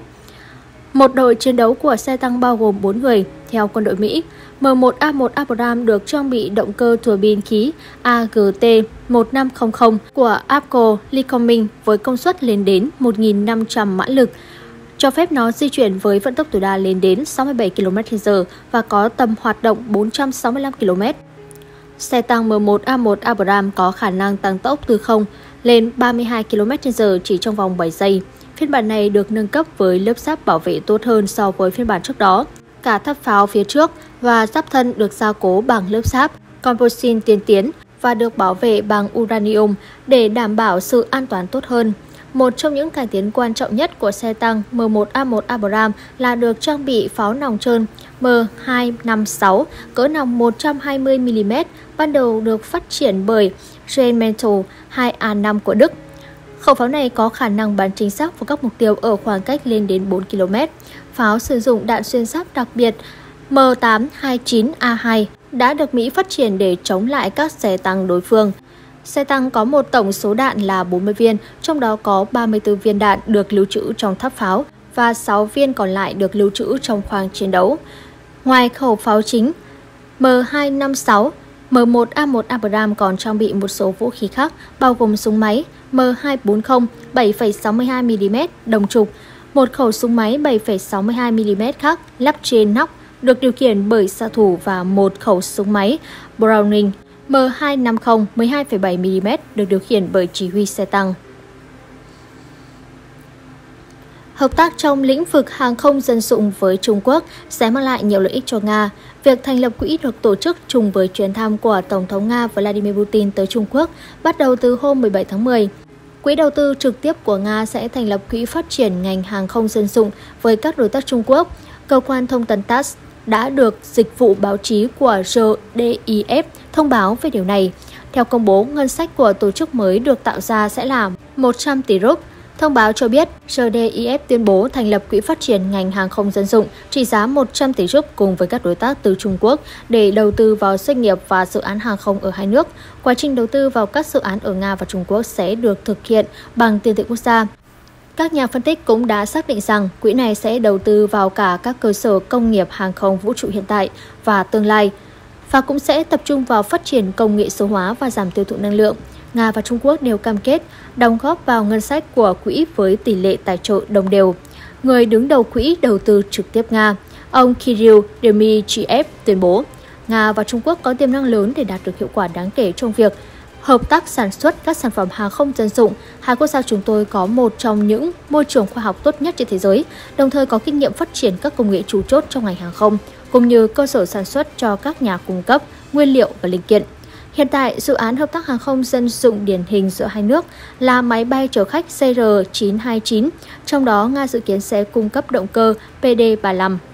Một đội chiến đấu của xe tăng bao gồm bốn người. Theo quân đội Mỹ, M một A một Abrams được trang bị động cơ tua bin khí A G T một năm không không của Avco Lycoming với công suất lên đến một nghìn năm trăm mã lực, cho phép nó di chuyển với vận tốc tối đa lên đến sáu mươi bảy ki lô mét trên giờ và có tầm hoạt động bốn trăm sáu mươi lăm ki lô mét. Xe tăng M một A một Abrams có khả năng tăng tốc từ không lên ba mươi hai ki lô mét trên giờ chỉ trong vòng bảy giây. Phiên bản này được nâng cấp với lớp giáp bảo vệ tốt hơn so với phiên bản trước đó. Cả tháp pháo phía trước và giáp thân được gia cố bằng lớp giáp composite tiên tiến và được bảo vệ bằng uranium để đảm bảo sự an toàn tốt hơn. Một trong những cải tiến quan trọng nhất của xe tăng M một A một Abrams là được trang bị pháo nòng trơn M hai năm sáu cỡ nòng một trăm hai mươi mi li mét, ban đầu được phát triển bởi Rheinmetall hai A năm của Đức. Khẩu pháo này có khả năng bắn chính xác vào các mục tiêu ở khoảng cách lên đến bốn ki lô mét. Pháo sử dụng đạn xuyên giáp đặc biệt M tám hai chín A hai đã được Mỹ phát triển để chống lại các xe tăng đối phương. Xe tăng có một tổng số đạn là bốn mươi viên, trong đó có ba mươi tư viên đạn được lưu trữ trong tháp pháo và sáu viên còn lại được lưu trữ trong khoang chiến đấu. Ngoài khẩu pháo chính, M hai năm sáu, M một A một Abrams còn trang bị một số vũ khí khác, bao gồm súng máy M hai bốn không bảy phẩy sáu mươi hai mi li mét đồng trục, một khẩu súng máy bảy phẩy sáu mươi hai mi li mét khác lắp trên nóc được điều khiển bởi xạ thủ và một khẩu súng máy Browning M hai năm không mười hai phẩy bảy mi li mét được điều khiển bởi chỉ huy xe tăng. Hợp tác trong lĩnh vực hàng không dân dụng với Trung Quốc sẽ mang lại nhiều lợi ích cho Nga. Việc thành lập quỹ được tổ chức chung với chuyến thăm của Tổng thống Nga Vladimir Putin tới Trung Quốc bắt đầu từ hôm mười bảy tháng mười. Quỹ đầu tư trực tiếp của Nga sẽ thành lập quỹ phát triển ngành hàng không dân dụng với các đối tác Trung Quốc. Cơ quan thông tấn tát ét đã được dịch vụ báo chí của rờ đê i ép thông báo về điều này. Theo công bố, ngân sách của tổ chức mới được tạo ra sẽ là một trăm tỷ rúp. Thông báo cho biết, rờ đê i ép tuyên bố thành lập quỹ phát triển ngành hàng không dân dụng trị giá một trăm tỷ rúp cùng với các đối tác từ Trung Quốc để đầu tư vào doanh nghiệp và dự án hàng không ở hai nước. Quá trình đầu tư vào các dự án ở Nga và Trung Quốc sẽ được thực hiện bằng tiền tệ quốc gia. Các nhà phân tích cũng đã xác định rằng quỹ này sẽ đầu tư vào cả các cơ sở công nghiệp hàng không vũ trụ hiện tại và tương lai, và cũng sẽ tập trung vào phát triển công nghệ số hóa và giảm tiêu thụ năng lượng. Nga và Trung Quốc đều cam kết đóng góp vào ngân sách của quỹ với tỷ lệ tài trợ đồng đều. Người đứng đầu quỹ đầu tư trực tiếp Nga, ông Kirill Dmitriev tuyên bố, Nga và Trung Quốc có tiềm năng lớn để đạt được hiệu quả đáng kể trong việc hợp tác sản xuất các sản phẩm hàng không dân dụng. Hai quốc gia chúng tôi có một trong những môi trường khoa học tốt nhất trên thế giới, đồng thời có kinh nghiệm phát triển các công nghệ chủ chốt trong ngành hàng không, cũng như cơ sở sản xuất cho các nhà cung cấp, nguyên liệu và linh kiện. Hiện tại, dự án hợp tác hàng không dân dụng điển hình giữa hai nước là máy bay chở khách C R chín hai chín, trong đó Nga dự kiến sẽ cung cấp động cơ P D ba mươi lăm.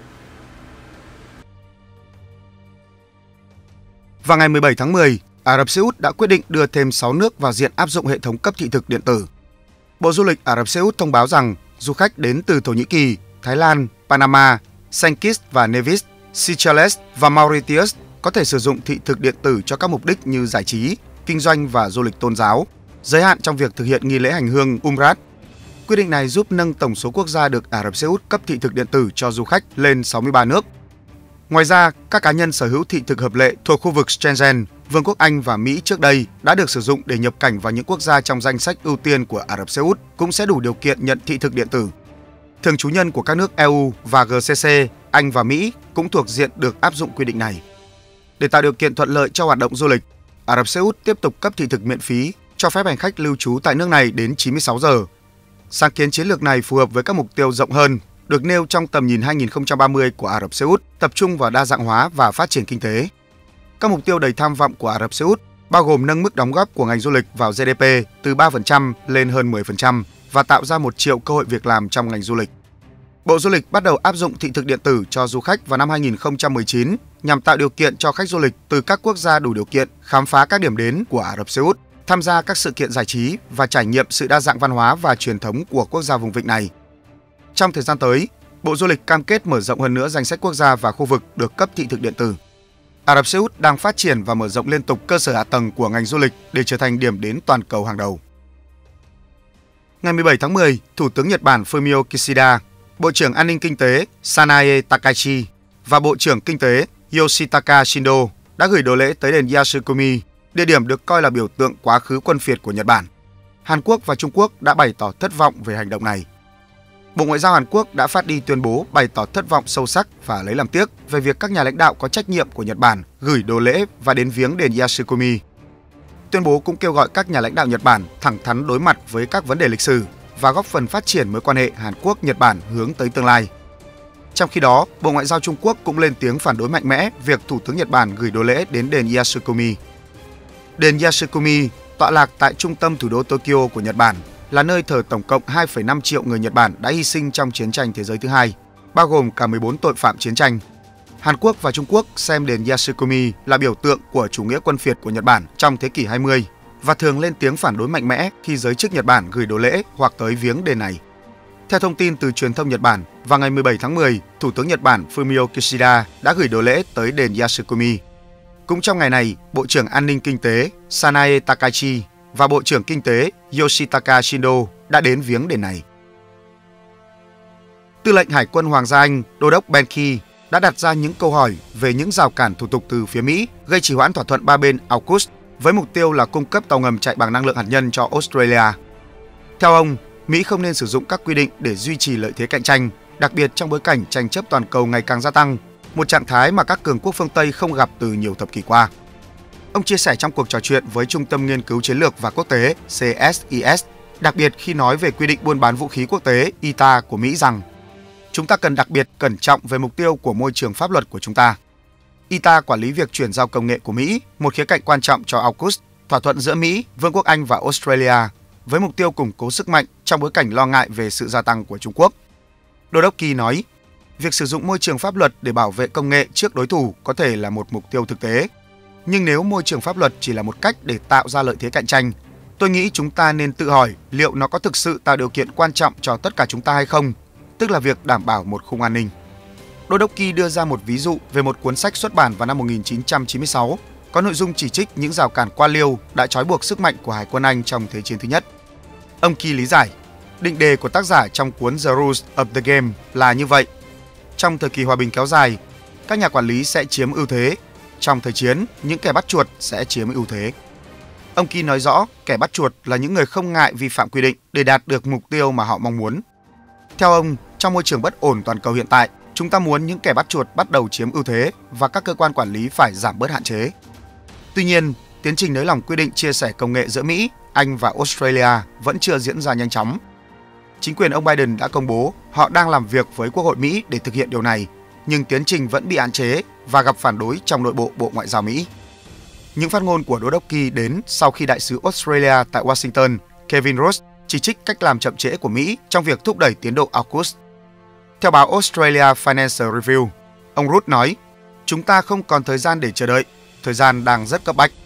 Vào ngày mười bảy tháng mười, Ả Rập Xê Út đã quyết định đưa thêm sáu nước vào diện áp dụng hệ thống cấp thị thực điện tử. Bộ Du lịch Ả Rập Xê Út thông báo rằng du khách đến từ Thổ Nhĩ Kỳ, Thái Lan, Panama, Saint Kitts và Nevis, Seychelles và Mauritius có thể sử dụng thị thực điện tử cho các mục đích như giải trí, kinh doanh và du lịch tôn giáo, giới hạn trong việc thực hiện nghi lễ hành hương Umrah. Quyết định này giúp nâng tổng số quốc gia được Ả Rập Xê Út cấp thị thực điện tử cho du khách lên sáu mươi ba nước. Ngoài ra, các cá nhân sở hữu thị thực hợp lệ thuộc khu vực Schengen, Vương quốc Anh và Mỹ trước đây đã được sử dụng để nhập cảnh vào những quốc gia trong danh sách ưu tiên của Ả Rập Xê Út cũng sẽ đủ điều kiện nhận thị thực điện tử. Thường trú nhân của các nước E U và G C C, Anh và Mỹ cũng thuộc diện được áp dụng quy định này. Để tạo điều kiện thuận lợi cho hoạt động du lịch, Ả Rập Xê Út tiếp tục cấp thị thực miễn phí, cho phép hành khách lưu trú tại nước này đến chín mươi sáu giờ. Sáng kiến chiến lược này phù hợp với các mục tiêu rộng hơn, được nêu trong tầm nhìn hai nghìn không trăm ba mươi của Ả Rập Xê Út, tập trung vào đa dạng hóa và phát triển kinh tế. Các mục tiêu đầy tham vọng của Ả Rập Xê Út bao gồm nâng mức đóng góp của ngành du lịch vào G D P từ ba phần trăm lên hơn mười phần trăm và tạo ra một triệu cơ hội việc làm trong ngành du lịch. Bộ Du lịch bắt đầu áp dụng thị thực điện tử cho du khách vào năm hai nghìn không trăm mười chín nhằm tạo điều kiện cho khách du lịch từ các quốc gia đủ điều kiện khám phá các điểm đến của Ả Rập Xê Út, tham gia các sự kiện giải trí và trải nghiệm sự đa dạng văn hóa và truyền thống của quốc gia vùng vịnh này. Trong thời gian tới, Bộ Du lịch cam kết mở rộng hơn nữa danh sách quốc gia và khu vực được cấp thị thực điện tử. Ả Rập Xê Út đang phát triển và mở rộng liên tục cơ sở hạ tầng của ngành du lịch để trở thành điểm đến toàn cầu hàng đầu. Ngày mười bảy tháng mười, Thủ tướng Nhật Bản Fumio Kishida, Bộ trưởng An ninh Kinh tế Sanae Takaichi và Bộ trưởng Kinh tế Yoshitaka Shindo đã gửi đồ lễ tới đền Yasukuni, địa điểm được coi là biểu tượng quá khứ quân phiệt của Nhật Bản. Hàn Quốc và Trung Quốc đã bày tỏ thất vọng về hành động này. Bộ Ngoại giao Hàn Quốc đã phát đi tuyên bố bày tỏ thất vọng sâu sắc và lấy làm tiếc về việc các nhà lãnh đạo có trách nhiệm của Nhật Bản gửi đồ lễ và đến viếng đền Yasukuni. Tuyên bố cũng kêu gọi các nhà lãnh đạo Nhật Bản thẳng thắn đối mặt với các vấn đề lịch sử và góp phần phát triển mối quan hệ Hàn Quốc-Nhật Bản hướng tới tương lai. Trong khi đó, Bộ Ngoại giao Trung Quốc cũng lên tiếng phản đối mạnh mẽ việc Thủ tướng Nhật Bản gửi đồ lễ đến đền Yasukuni. Đền Yasukuni tọa lạc tại trung tâm thủ đô Tokyo của Nhật Bản, là nơi thờ tổng cộng hai phẩy năm triệu người Nhật Bản đã hy sinh trong chiến tranh thế giới thứ hai, bao gồm cả mười bốn tội phạm chiến tranh. Hàn Quốc và Trung Quốc xem đền Yasukuni là biểu tượng của chủ nghĩa quân phiệt của Nhật Bản trong thế kỷ hai mươi và thường lên tiếng phản đối mạnh mẽ khi giới chức Nhật Bản gửi đồ lễ hoặc tới viếng đền này. Theo thông tin từ truyền thông Nhật Bản, vào ngày mười bảy tháng mười, Thủ tướng Nhật Bản Fumio Kishida đã gửi đồ lễ tới đền Yasukuni Cũng trong ngày này, Bộ trưởng An ninh Kinh tế Sanae Takaichi và Bộ trưởng Kinh tế Yoshitaka Shindo đã đến viếng đền này. Tư lệnh Hải quân Hoàng gia Anh, Đô đốc Ben Key đã đặt ra những câu hỏi về những rào cản thủ tục từ phía Mỹ gây trì hoãn thỏa thuận ba bên AUKUS với mục tiêu là cung cấp tàu ngầm chạy bằng năng lượng hạt nhân cho Australia. Theo ông, Mỹ không nên sử dụng các quy định để duy trì lợi thế cạnh tranh, đặc biệt trong bối cảnh tranh chấp toàn cầu ngày càng gia tăng, một trạng thái mà các cường quốc phương Tây không gặp từ nhiều thập kỷ qua. Ông chia sẻ trong cuộc trò chuyện với Trung tâm Nghiên cứu Chiến lược và Quốc tế C S I S, đặc biệt khi nói về quy định buôn bán vũ khí quốc tế I T A của Mỹ rằng chúng ta cần đặc biệt cẩn trọng về mục tiêu của môi trường pháp luật của chúng ta. I T A quản lý việc chuyển giao công nghệ của Mỹ, một khía cạnh quan trọng cho AUKUS, thỏa thuận giữa Mỹ, Vương quốc Anh và Australia, với mục tiêu củng cố sức mạnh trong bối cảnh lo ngại về sự gia tăng của Trung Quốc. Đô đốc Key nói, việc sử dụng môi trường pháp luật để bảo vệ công nghệ trước đối thủ có thể là một mục tiêu thực tế. Nhưng nếu môi trường pháp luật chỉ là một cách để tạo ra lợi thế cạnh tranh, tôi nghĩ chúng ta nên tự hỏi liệu nó có thực sự tạo điều kiện quan trọng cho tất cả chúng ta hay không, tức là việc đảm bảo một khung an ninh. Đô đốc Key đưa ra một ví dụ về một cuốn sách xuất bản vào năm một nghìn chín trăm chín mươi sáu, có nội dung chỉ trích những rào cản quan liêu đã trói buộc sức mạnh của Hải quân Anh trong Thế chiến thứ nhất. Ông Key lý giải, định đề của tác giả trong cuốn The Rules of the Game là như vậy. Trong thời kỳ hòa bình kéo dài, các nhà quản lý sẽ chiếm ưu thế. Trong thời chiến, những kẻ bắt chuột sẽ chiếm ưu thế. Ông Key nói rõ, kẻ bắt chuột là những người không ngại vi phạm quy định để đạt được mục tiêu mà họ mong muốn. Theo ông, trong môi trường bất ổn toàn cầu hiện tại, chúng ta muốn những kẻ bắt chuột bắt đầu chiếm ưu thế và các cơ quan quản lý phải giảm bớt hạn chế. Tuy nhiên, tiến trình nới lỏng quy định chia sẻ công nghệ giữa Mỹ, Anh và Australia vẫn chưa diễn ra nhanh chóng. Chính quyền ông Biden đã công bố họ đang làm việc với Quốc hội Mỹ để thực hiện điều này, nhưng tiến trình vẫn bị hạn chế và gặp phản đối trong nội bộ Bộ Ngoại giao Mỹ. Những phát ngôn của Đô đốc Key đến sau khi đại sứ Australia tại Washington, Kevin Ross, chỉ trích cách làm chậm trễ của Mỹ trong việc thúc đẩy tiến độ AUKUS. Theo báo Australia Financial Review, ông Ross nói, chúng ta không còn thời gian để chờ đợi, thời gian đang rất cấp bách.